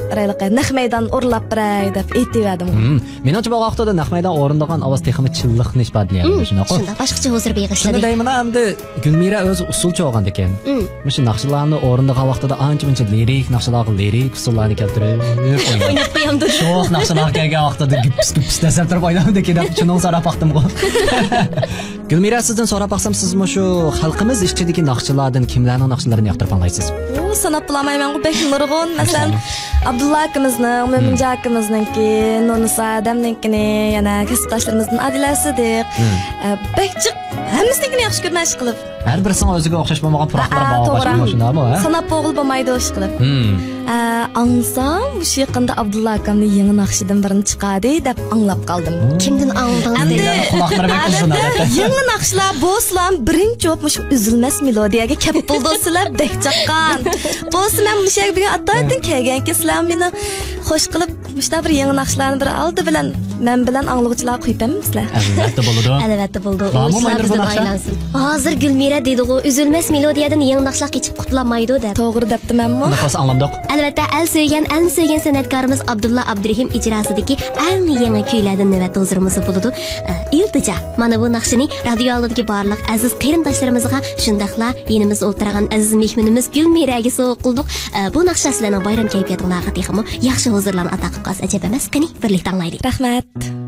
rayliqi naq maydon o'rlab biray deb aytdim. Menimcha bu vaqtda naq maydon o'rindagan ovoz texmi chilliqni isbotlayapti shunaqo. Shunda boshqacha hozir beg'ishladi. Shunda deyman, hamda Gulmira o'zi usulchi olgan ekan. O'sha naqshlarni o'rindagan vaqtida ancha-muncha lirik naqshlarga lirik usullarni keltirib qo'ygan. O'ynab qo'yamdi. Sho'x naqshlar kelgan vaqtida gips-gips desab turib o'ynamdi ekan. Shuni so'rab baqdim. Gulmira, sizdan so'rab baqsam, siz shu xalqimiz ichidagi naqshlardan kimlarning naqshlarini yoqtirib anglaysiz? O sanab bilamayman, bu bek nurg'un. Masalan, Abdulla akimizning, Mo'minjon akimizningki, Nunusa adamninkini, yana kasbdoshlarimizning Adilasidiq. Bekchiq hammasinikini yaxshi ko'rmash qilib. Har birisini o'ziga o'xshash bo'lmagan puroqlar bor, boshqa shundami, ha? Sanab bo'g'il bo'lmaydi o'sh qilib. Ansam, shu yaqinda Abdulla akamning yangi naqshidan birini chiqadi deb anglab qoldim. Kimdan angladingiz? Endi quloqlari bek uzun albatta. Yangi naqshlar bo'slam birinchi o'pmush uzilmas melodiyaga kep buldosizlar bek chaqqan. Bo'slam mushak bilan ataydan kelgan sizlar meni xo'sh qilib mushta bir yangi naqshlarni bir oldi bilan men bilan anglovchilar qo'yibamizlar. Albatta bo'ladi. Albatta bo'ldi. Hozir Gulmira dedi-ku, uzilmas melodiyadan yangi naqshlar kechib qutulamaydi deb. To'g'ri debdimanmi? Nafas anglamdoq. Albatta, al söygan, al söygan san'atkorimiz Abdulla Abdurahim ijrosidagi eng yangi kuylardan navbat hozirimiz bo'ladi. Iltija, mana bu naqshini radio oldidagi barliq aziz qarindoshlarimizga, shundaqla yenimiz o'tirgan aziz mehmonimiz Gulmiraga sovg'a qildik. Bu naqsha sizlarning bayram kayfiyatingizga texmo yaxshi hozirlarni ato qilib qolsa ajab emas. Qani, birlikda anglaylik. Rahmat.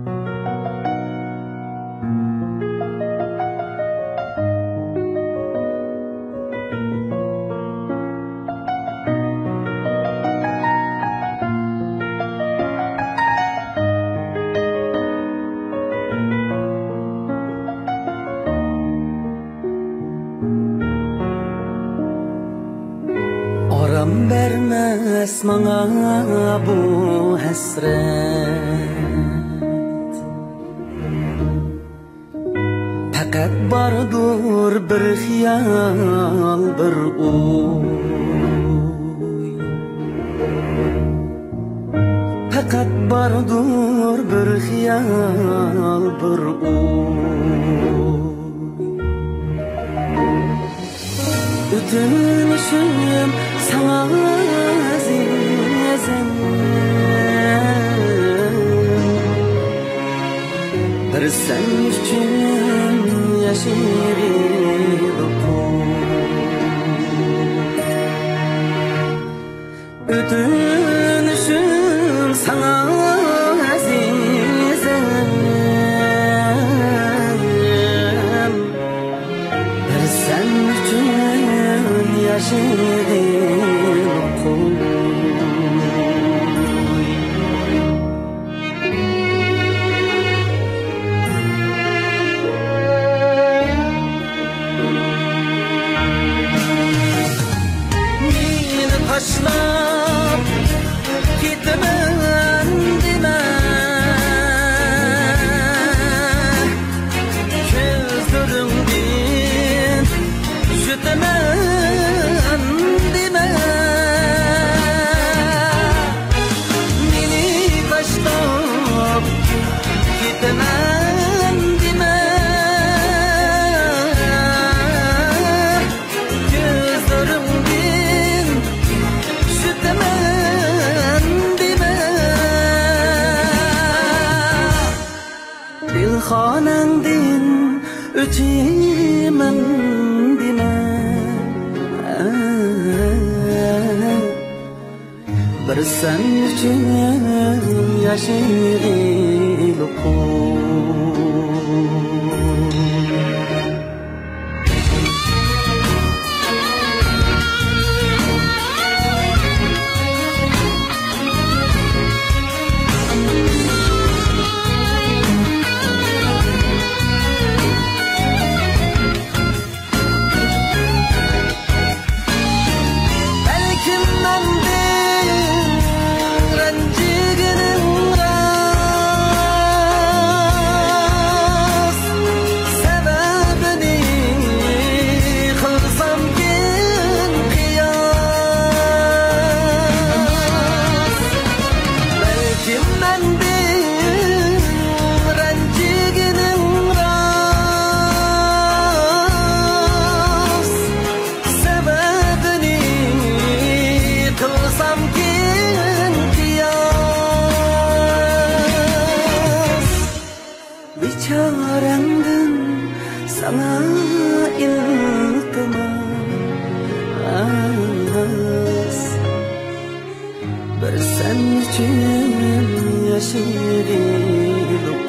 Aram vermez bana bu hasret, fakat bardır bir xiyal bir uy, fakat bardır bir xiyal bir uy. Ötünüşüm sana azizim, bir sen için yaşayırım. Ötünüşüm sana azizim, bir sen için yaşayırım. Meni taşlap gitmen deme, gözlerimden jutemen deme. Meni taşlap gitmen deme, gözlerimden jutemen deme. Dilxonangdan o'taman deme, bir sen uchun yashaylik. bir sen için yaşayırım.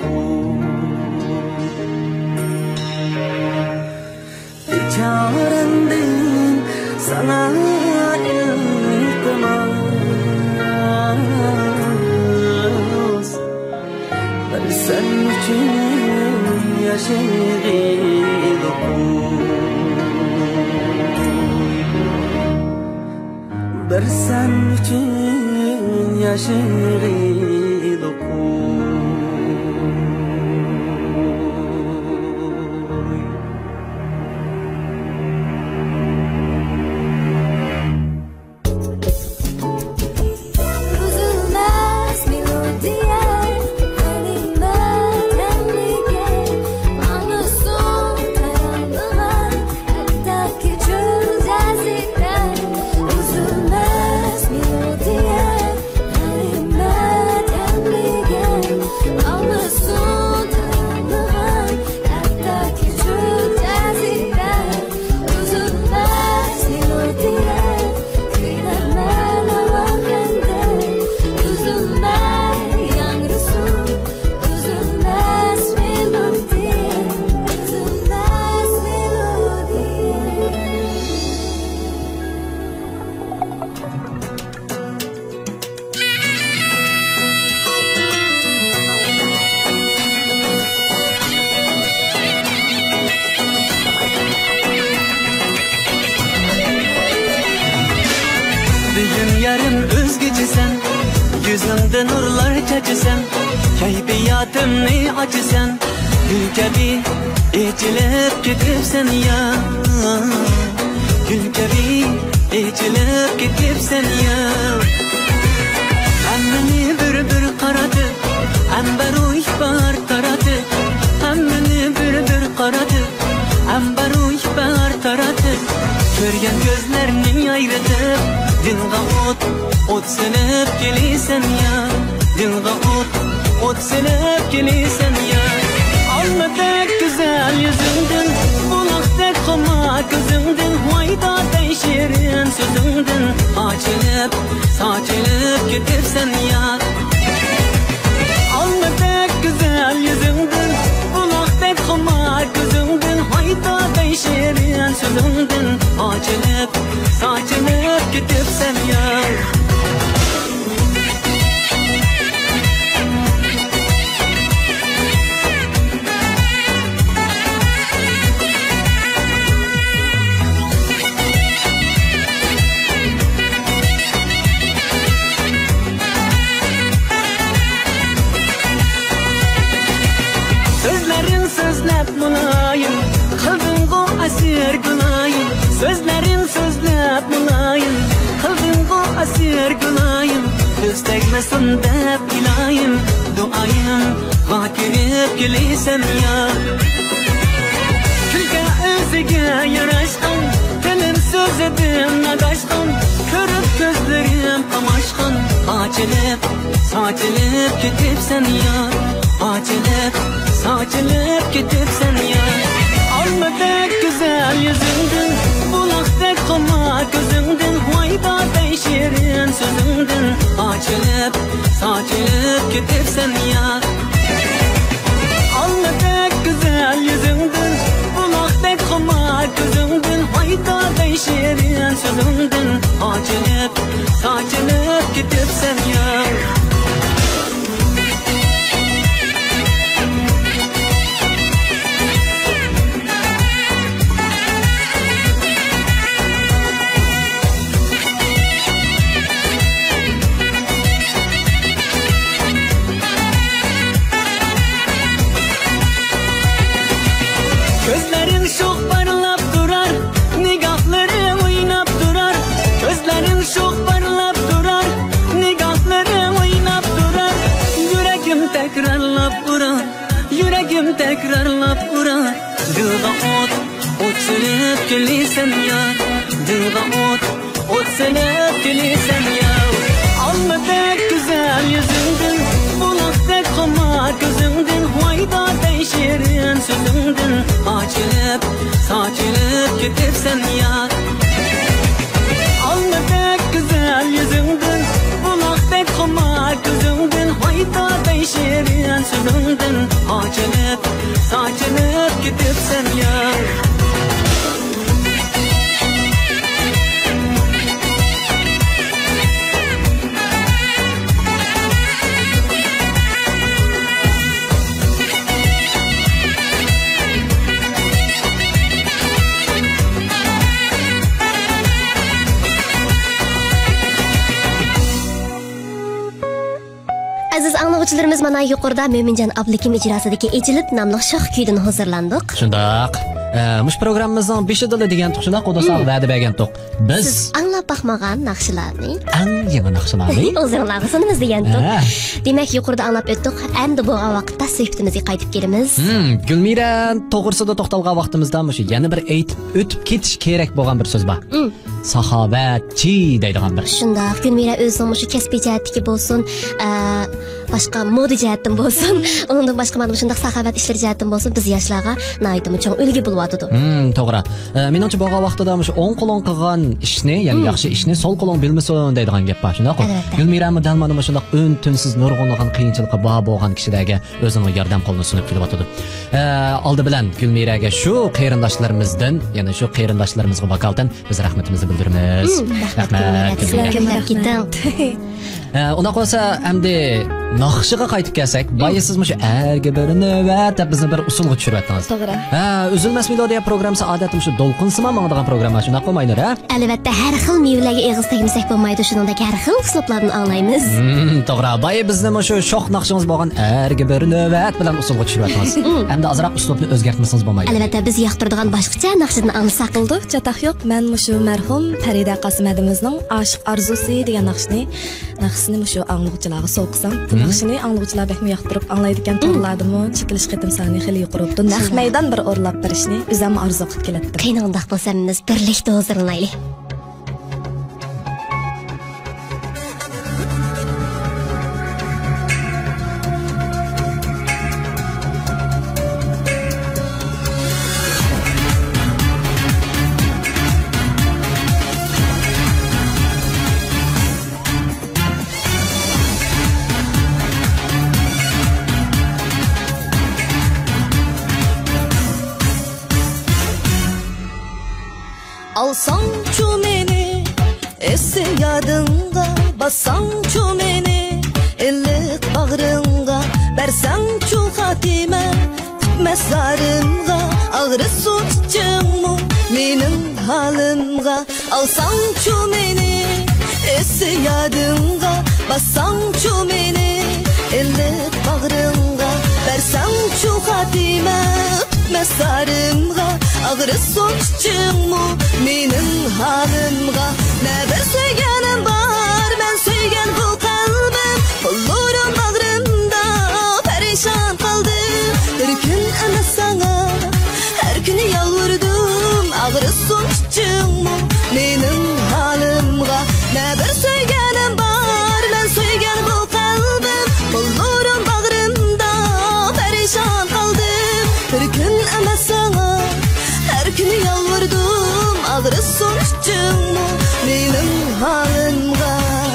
Biçarendim sana iltimas, bir sen için yaşayırım. Bir sen için yaşayırım. Yüzümde nurlar çeçsen, keyfiyatımni açsan, gül gibi içilip gidipsen ya, gül gibi içilip gidipsen ya. Hammani bir bir qaradı, ambar uy bar taradı, hammani bir bir qaradı, ambar uy bar taradı. Görgen gözlerini ayırtıp, dinga ot, ot sınıp gelisen ya. Dinga ot, ot sınıp gelisen ya. Almadık güzel yüzünden, bulaktık koma gözünden, hayda değişirin sözünden. Açılıp, saçılıp gidipsen ya. Almadık güzel yüzünden, bulaktık koma gözünden, hayda değişirin sözünden. Açılıp, saçılıp gidipsen ya. Sözlerin sözlep mulayim, kıldın bu asir gülayim. Sözlerin sözlep mulayim, kıldın bu asir gülayim. Göz tegmesin dep ilayim, duayım vakirip gelisen ya. Külke özüge yaraşkan, dilim söz edim nadaşkan. Körüp gözlerim kamaşkan, açılıp, saçılıp gidipsen ya. Açılıp, saçılıp gidipsen ya. Almadık güzel yüzünden, bulaktık koma gözünden, hayda değişirin sözünden. Açılıp, saçılıp gidipsen ya. Almadık güzel yüzünden, bulaktık koma gözünden, hayda değişirin sözünden. Açılıp, saçılıp gidipsen ya. Gözlerin çok parlap durar, nigahların oynap durar. Gözlerin çok parlap durar, nigahların oynap durar. Yüreğim tekrarlap vurar, yüreğim tekrarlap vurar. Dilga ot, ot sönüp gelisen ya. Dilga ot, ot sönüp gelisen ya. Almadık güzel yüzünden, bulaktık koma gözünden, hayda değişirin sözünden. Açılıp, saçılıp gidipsen ya. Almadık güzel yüzünden, bulaktık gözümden açılıp saçılıp gidipsen ya. Aziz anlıqçılarımız mana yuqorida Mo'minjon Abdukim ijrosidagi Ejilib nomli shoh kuydan hozirlandik. Shundoq. Mush programmamizning beshidili degan tuqshida qo'dasaq va'da bergan to'q. Biz anglab baxmagan naqshlarni, ang yangi naqshlarni o'zinglarga sunimiz degan to'q. Demak, yuqorida anglab o'tdik. Endi bu vaqtda suhbatimizga qaytib kelamiz. Hmm, Gulmira to'g'risida to'xtalgan vaqtimizda mush yana bir aytib o'tib ketish kerak bo'lgan bir so'z bor. Saxovatchi deydigan bir. Shundoq, Gulmira o'zining mush kasbiy jihatdagi bo'lsin, boshqa moda jihatdan bo'lsin, undan boshqa mana shunday saxovat ishlari jihatdan bo'lsin, biz yoshlarga naytimi cho'ng ulgi bo'lyotdi. Hmm, to'g'ri. Menimcha bo'lgan vaqtida mush o'ng qo'ling qilgan ishni, ya'ni yaxshi ishni so'l qo'ling bilmasin deydigan gap bor, shundaqmi? Gulmira dal mana shunday o'n tunsiz nurg'unlig'an qiyinchilikqa bor bo'lgan kishilarga o'zining yordam qo'lini sunib kelyotdi. Oldi bilan Gulmiraga shu qarindoshlarimizdan, ya'ni shu qarindoshlarimizga vakolatan biz rahmatimizni bildiramiz. Rahmat. Ona qolsa endi naqshiga qaytib kelsak, boya siz mush erga bir navbat deb bizni bir usulga tushiryapsiniz. To'g'ri. Ha, uzilmas melodiya programmasi odatim shu dolqinsima mangdigan programma, shunday qilmaydir, ha? Albatta, har xil mevalarga eg'iz tegmasak bo'lmaydi, shuningdek har xil uslublarni anglaymiz. Hmm, to'g'ri. Boya bizni shu shoh naqshingiz bo'lgan erga bir navbat bilan usulga tushiryapsiz. Endi azroq uslubni o'zgartmasangiz bo'lmaydi. Albatta, biz yoqtiradigan boshqacha naqshini anglasak bo'ldi. Chataq yo'q. Men mushu marhum Farida Qasimedimizning Oshiq arzusi degan naqshini, naqshini mushu anglovchilarga so'qsam, naqshini anglovchilar bekmi yoqtirib anglaydigan turlardimi, chekilish qitim sani xili yuquribdi. Naq maydon bir o'rlab berishni o'zim arzu qilib kelatdim. Qiynaldoq bo'lsangiz birlikda hozirlanaylik. Alsang-chu meni esi yadınga, bassang-chu meni illik bag'ringga, bersang-chu xatime tutmas zarimga, ag'risu chichingmu mening halimga. Alsang-chu meni esi yadınga, bassang-chu meni illik bag'ringga, bersang-chu xatime tutmas zarimga, ag'risu chichingmu mening halimga. Ne bir söygenim var, men söygen bu kalbim, qo'llarim bag'rimda perişan qaldim. Bir kun ana sana her kuni yalvurdim, ag'risun chichingmu mening halimga. Ne bir söygenim var, men söygen bu kalbim, qo'llarim bag'rimda perişan qaldim. Bir kun ana sana her kuni yalvurdim, ag'risun chichingmu mening halimga.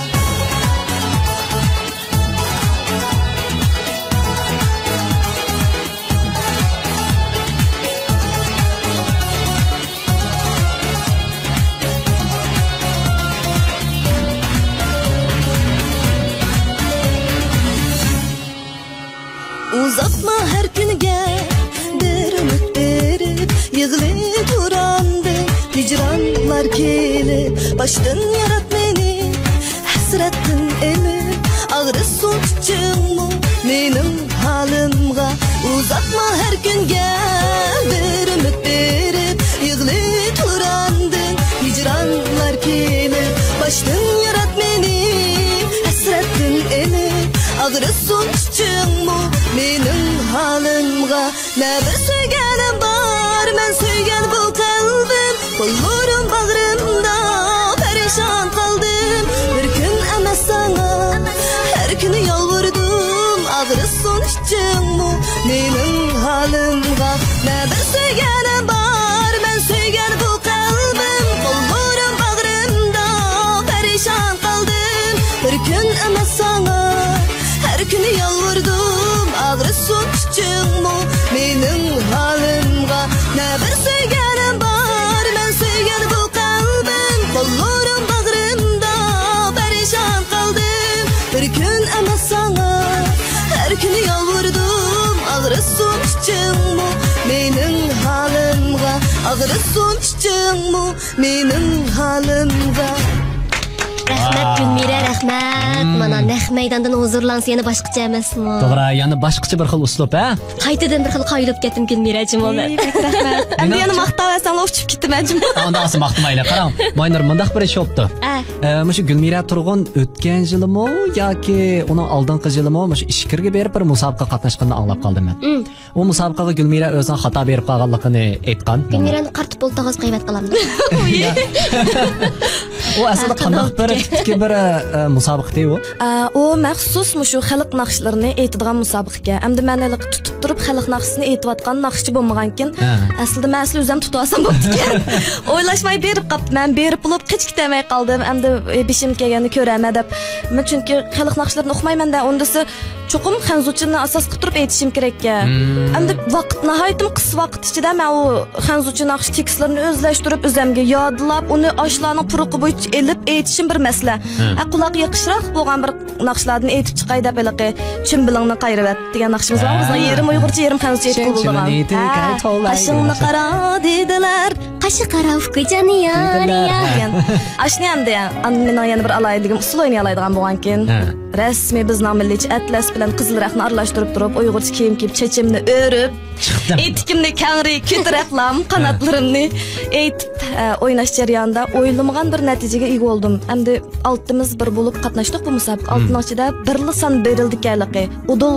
Uzatma her günge bir ümit berip, yığılıp durandı hicranlar kelip, baştan yarat meni hasretin emip, ağrısun chichingmu mening halimga. Uzatma her günge bir ümit berip, yığılıp durandı hicranlar kelip, baştan yarat meni hasretin emip, ağrısun chichingmu mening halimga. Ne bir söygenim var, men söygen bu kalbim, qo'llarim bag'rimda perişan qaldim. Bir kun emas sana her kuni yalvurdim, ag'risun chichingmu mening halimga. Ne bir söygenim var, men söygen bu kalbim, qo'llarim bag'rimda perişan qaldim. Bir kun emas sana her kuni yalvurdim, ag'risun küçükmü mening halimga ne bir sevganim var men sevgan bu kalbim qo'llarim bag'rimda perişan qaldim bir kun emas sana her kuni yolvurdim ağrısun küçükmü mening halimga ağrısun küçükmü mening halimga. Rahmat Gülmira, rahmat. Mana naq maydondan huzurlansa yana boshqacha emasmi? To'g'ri, yana boshqacha bir xil uslub, ha? Qaytadan bir xil qoyilib ketdim Gülmirajim men. Rahmat. Endi yana maqtavasam uchib ketdim ajim. Unda asli maqtamaylar. Qarang, Moynur mundaq bir ish bo'libdi. Mana shu Gülmira Turg'un o'tgan yilimi yoki uning oldingi yilimi mana shu ishkirga berib bir musobaqa qatnashganini anglab qoldim men. U musobaqaga Gülmira o'zining xato berib qolganligini aytgan. Gülmirani qartib bo'ldi tog'oz qaybat qilaman. O aslida qanday bir ikki bir musobaqa u? O maxsus shu xalq naqshlarini aytadigan musobaqa. Endi men hali tutib turib xalq naqshini aytayotgan naqshchi bo'lmagankin, aslida men asli o'zim tutib olsam bo'ldi ekan. O'ylashmay berib qapti. Men berib bo'lib hech kitamay qoldim. Endi beshim kelganini ko'raman deb. Men chunki xalq naqshlarini o'qimayman-da, undasi cho'qim xanzuchini asos qilib turib aytishim kerak ekan. Endi vaqt nihoyatim qisqa vaqt ichida men u xanzuchi naqsh tekstlarini o'zlashtirib, o'zimga yodlab, uni oshlarning turuqi bo'yicha elib aytishim bir masala. A quloq yiqishroq bo'lgan bir naqshlardan aytib chiqay deb elaqi chimbilingni qayirib degan naqshimiz bor. Bizning yerim uyg'urcha, yerim xanzucha aytib bo'lgan. Qashingni qara dedilar, qashi qara ufkujani degan. Ashni hamda men yana bir alaydigim usul o'ynay oladigan bo'lgankin. Rasmi bizning milliy atlas bilan qizil raqni aralashtirib turib, uyg'urcha kiyim kiyib, chechimni o'rib, etikimni kangri ko'taraqlam, qanotlarimni aytib o'ynash jarayonida o'ylamagan bir natijaga ega bo'ldim. Endi oltimiz bir bo'lib qatnashdik bu musobaqa. Oltining ichida birli son berildi ekanligi. Udul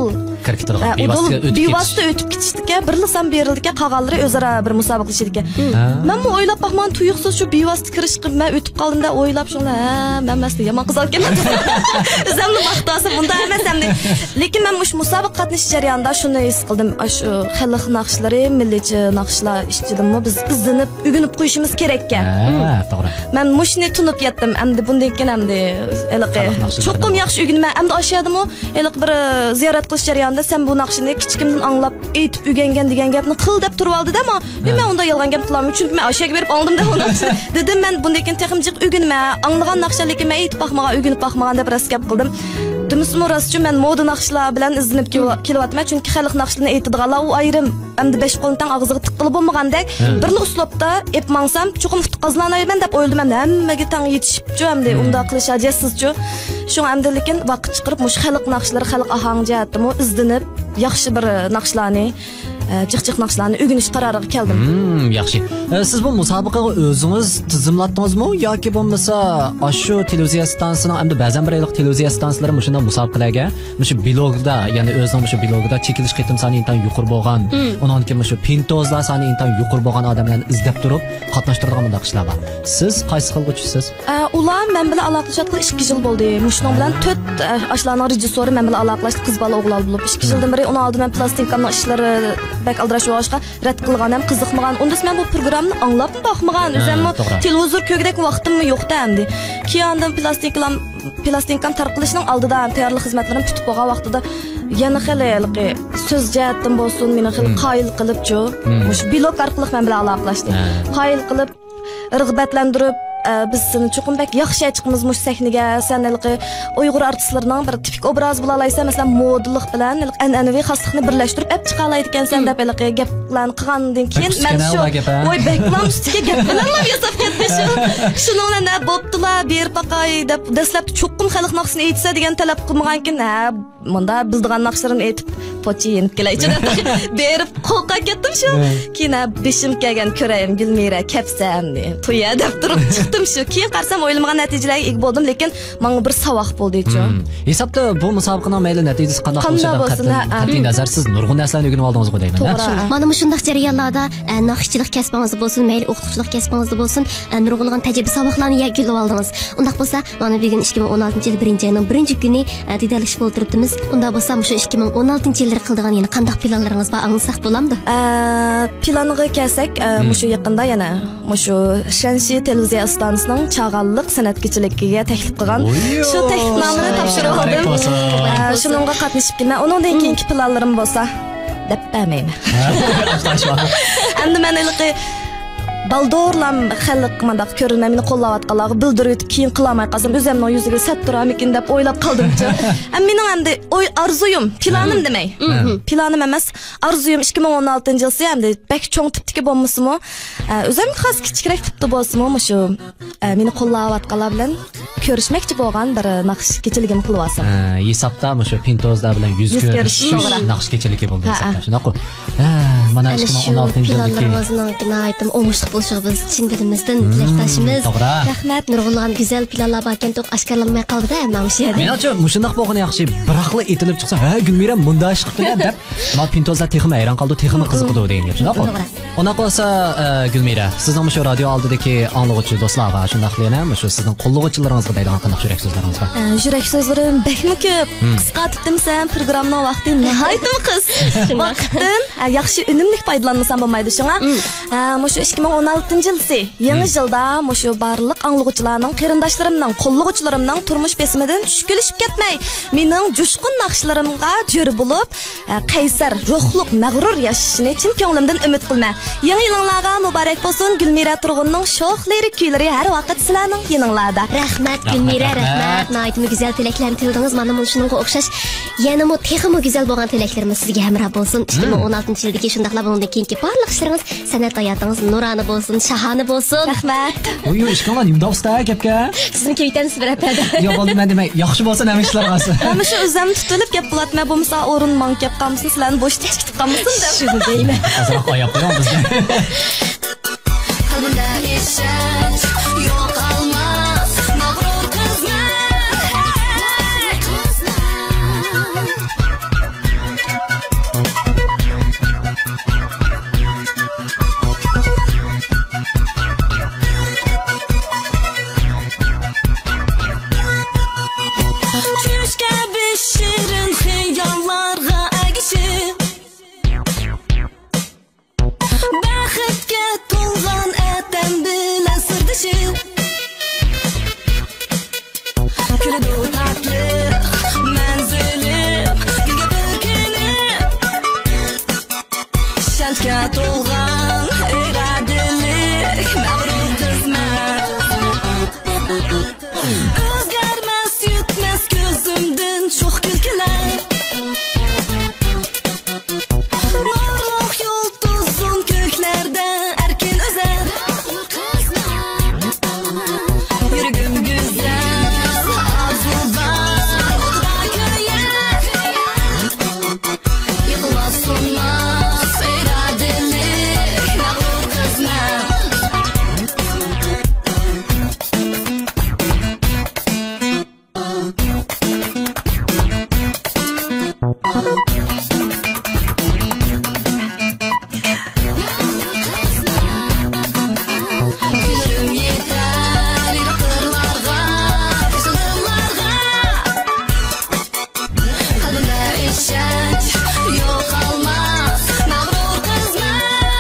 bevosita o'tib ketishdi ekan, birli son berildi ekan, qolganlari o'zaro bir musobaqa qilishdi ekan. Men bu o'ylab baxman tuyuqsiz shu bevosita kirish qilib men o'tib qoldim-da o'ylab shuni, ha, men masli yomon qiz olganman. O'zimni maqtasam bunda emas endi. Lekin men mush musobaqa qatnashish jarayonida shuni his qildim. Shu xalq naqshlari, milliy naqshlar ishchidimmi biz izlanib, o'rganib qo'yishimiz kerak ekan. Ha, to'g'ri. Men mushni tunib yetdim. Endi bundan keyin endi eliqi cho'qim yaxshi o'rganman. Endi oshadimi? Eliq bir ziyorat qilish jarayonida sen bu naqshni kichikimdan anglab, aytib o'rgangan degan gapni qil deb turib oldi-da, ammo men unda yolg'on gap qilaman. Chunki men oshaga berib oldim-da uni. Dedim men bundan keyin teximjiq o'rganma, anglagan naqshlar lekin men aytib baxmagan, o'rganib baxmagan deb ras gap qildim. Demismi rostchu men moda naqshlar bilan izlanib kelyapman, chunki xalq naqshlarni aytadiganlar u ayrim. Endi besh qo'ldan og'ziga tiqilib bo'lmagandek, birli uslubda ep mangsam, cho'qim qazlanayman deb o'yladim. Endi hammaga tang yetishibdi, endi unda qilish ajasizchu. Shu endi lekin vaqt chiqarib mush xalq naqshlari, xalq ahang jihatimi izlanib, yaxshi bir naqshlarni jiq-jiq naqshlarni o'rganish qaroriga keldim. Hmm, yaxshi. Siz bu musobaqaga o'zingiz tizimlatdingizmi yoki bo'lmasa, shu televiziya stansiyasining hamda ba'zan bir ayliq televiziya stansiyalari mushunday musobaqalarga, shu blogda, ya'ni o'zining shu blogida chekilish qitim soni intan yuqori bo'lgan, undan keyin shu pintozlar soni intan yuqori bo'lgan odamlarni izlab turib qatnashtiradigan bunday ishlar bor. Siz qaysi qilg'uchisiz? Ular men bilan aloqalashib ikki yil bo'ldi. Mushning bilan to'rt ashlarning rejissyori men bilan aloqalashib, qiz bola o'g'il bo'lib ikki yildan beri uni oldin men plastinkamning ishlari bak aldirash voshqa rad qilgan ham qiziqmagan. Unda men bu programmani anglab baxmagan. O'zimmi televizor ko'rgidek vaqtimmi yo'qda endi. Keyin plastinkalam plastinkam tarqalishining oldida tayyorlik xizmatlarim tutib bo'lgan vaqtida yana xilqi so'z jihatdan bo'lsin, meni xil qoyil qilibchu, mush blog orqali men bilan aloqalashdi. Qoyil qilib, rag'batlantirib biz seni cho'qim bak yaxshi chiqimiz mush sahnaga, sanalqi Uyg'ur artistlarining bir tipik obraz bo'la olaysan, masalan, modlik bilan an'anaviy xoslikni birlashtirib ap chiqa olaydi ekansan deb elqi gaplarni qilgandan keyin men shu voy baklam ustiga gap bilan yasab ketdim. Shuni bilan bo'ptilar, ber paqay deb dastlab cho'qim xalq naqshini aytsa degan talab qilmagankin, ha, bunda bildigan naqshlarini aytib pochiyin kelaychi deb berib qo'lqa ketdim shu. Keyin beshim kelgan ko'rayim Gülmira kapsam deb to'ya deb turib chiqdim shu. Keyin qarsam o'ylamagan natijalarga ega bo'ldim, lekin menga bir savoq bo'ldi-chu. Hisobda bu musobaqaning mayli natijasi qanday bo'lishidan qat'iy nazar siz nurg'un narsalarni o'rganib oldingiz bu deyman. Mana shunday jarayonlarda naqshchilik kasbingiz bo'lsin, mayli o'qituvchilik kasbingiz bo'lsin, nurg'unlagan tajriba saboqlarni yakunlab oldingiz. Undaq bo'lsa, mana bugun ikki ming o'n oltinchi yil birinchi oyning birinchi kuni didalashib o'tiribmiz. Unda bo'lsa, shu ikki ming o'n oltinchi yil qildigan yana qanday planlaringiz bor, anglasak bo'lamdi? Planga kelsak, shu yaqinda yana shu Shanxi televiziya stansiyasining chag'alliq san'atkorchiligiga taklif qilgan. Shu taklifnomani topshirib oldim. Shuningga qatnashib kelman. Undan keyingi planlarim bo'lsa, deb bermeymi. Endi men ilqi Baldorlam xalq mandaq ko'rinma meni qo'llayotganlarga bildirib keyin qilmay qolsam o'zimning yuziga sat turamikin deb o'ylab qoldim-chi. Ham mening endi o'y arzuyim, planim demay. Planim emas, arzuyim ikki ming o'n oltinchi yilsi endi bak cho'ng tipdiki bo'lmasimi? O'zim xos kichikroq tipda bo'lsimi, shu meni qo'llayotganlar bilan ko'rishmoqchi bo'lgan bir naqsh kechiligim qilyapsam. Hisobda shu Pintozda bilan yuz ko'rish naqsh kechiligi bo'ldi hisobda. Shunaqa. Mana ikki ming o'n oltinchi yildagi aytdim o'mushliq bo'lishimiz biz chin dilimizdan tilakdoshimiz. Rahmat, nurg'unlagan go'zal planlar borkan to'q oshkorlanmay qoldi-da, mana shu yerda. Menimcha mushundoq bo'lgani yaxshi. Biraqli etilib chiqsa, ha, Gulmira bunda ish qilibdi deb, mana Pintozda texmi hayron qoldi, texmi qiziqdi degan gap. Shunaqa. Unaqa bo'lsa, Gulmira, sizning shu radio oldidagi anglovchi do'stlarga shundaqlena, shu sizning qo'llovchilaringizga deydigan qanday yurak so'zlaringiz bor? Yurak so'zlarim bekmi ko'p. Qisqartdim sen programmaning vaqti nihoyatda qis. Vaqtdan yaxshi unumli foydalanmasam bo'lmaydi shunga. Shu ikki ming o'n oltinchi yilsi yangi yilda shu barliq anglovchilarning, qarindoshlarimning, qo'llovchilarimning turmush besimidan tushkilishib ketmay, mening jushqun naqshlarimga jo'r bo'lib, qaysar, ruhliq, mag'rur yashashini chin ko'nglimdan umid qilma. Yangi yilingizga muborak bo'lsin. Gulmira Turg'unning sho'x lirik kuylari har vaqt sizlarning yoningizda. Rahmat Gulmira, rahmat. Nihoyatda go'zal tilaklarni tildingiz. Mana bu shunga o'xshash yanami texmi go'zal bo'lgan tilaklarimiz sizga hamroh bo'lsin. ikki ming o'n oltinchi yildagi shundaqlar bundan keyingi barliq ishlaringiz, san'at hayotingiz nurani bo'lsin, shahona bo'lsin. Rahmat. Oy, ishqilgan nimdavsta gapga. Sizni keytamiz birapada. Yo'q, bo'ldi, men demay, yaxshi bo'lsa nima ishlar qilasiz. Mana shu o'zim tutilib gap qilatma bo'lmasa, o'rin man gap qilamiz, sizlarni bo'sh tashkil qilamiz deb. Shuni deyman. Azroq oyab qo'ying bizga. Qalbimda ishonch yo'q olmas, mag'rur qizman. Tushga bishirin xiyollarga agishib, baxtga to'lgan atam bilan sirdishib, kuldi tatli manzilim, gulga burkinib, ishonchga to'lgan iradilik, mag'rur qizman. O'zgarmas, yutmas ko'zimdan sho'x kulkilar, nurliq yulduzim ko'klarda erkin o'zar. Yuragim go'zal, orzu bor, o'tda ko'yar, yiqilmas, so'nmas iradilik, mag'rur qizman. Gülüm yeter yırakırlarga, taşılırlarga, kalbimda ishonch yo'q olmas, mag'rur qizman.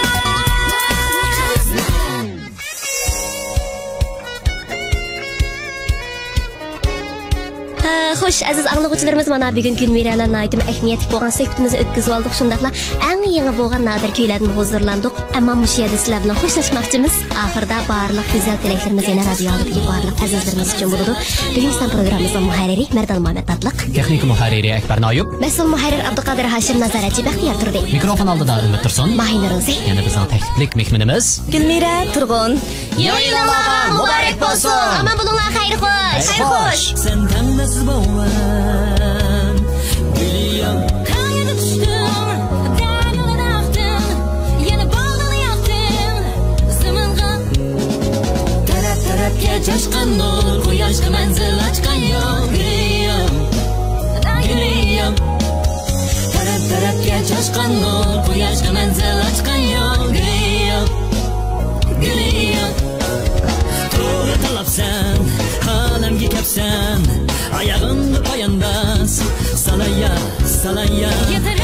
Xo'sh, aziz anglovchilarimiz, mana bugun Gulmiralar aytdim ahamiyatli bo'lgan suhbatimizni o'tkazib oldik. Shundaqla eng yangi bo'lgan nadir kuylardan huzurlandik. Ammo bu yerda sizlar bilan xo'shlashmoqchimiz. Oxirida barliq go'zal tilaklarimiz yana radioda barliq azizlarimiz uchun bo'ladi. Bugun san programmamizning muharriri Mardon Muhammad Tatliq, Texnik muharriri Akbar Noyub, mas'ul muharrir Abduqodir Hashim, nazoratchi Baxtiyor Turdi. mikrofon oldida Umid Tursun. Mahinirimiz Yana bizning takliflik mehmonimiz Gulmira Turg'un. Yo'lingizga muborak bo'lsin. Aman bo'linglar, xayr xo'sh. Xayr xo'sh. Sen tanlasiz bo'lgan Guliyam Qayga tushdim, dagini daqdim, yana bog'ini yoqdim, zaminga taraf tarafga chashqan nur, quyoshga manzil ochgan yo'q. Guliyam, Guliyam taraf tarafga chashqan nur, quyoshga manzil ochgan yo'q. Guliyam, Guliyam to'g'ri talabsan, xonamga kelsan, oyog'imni poyandas, salaya, salaya.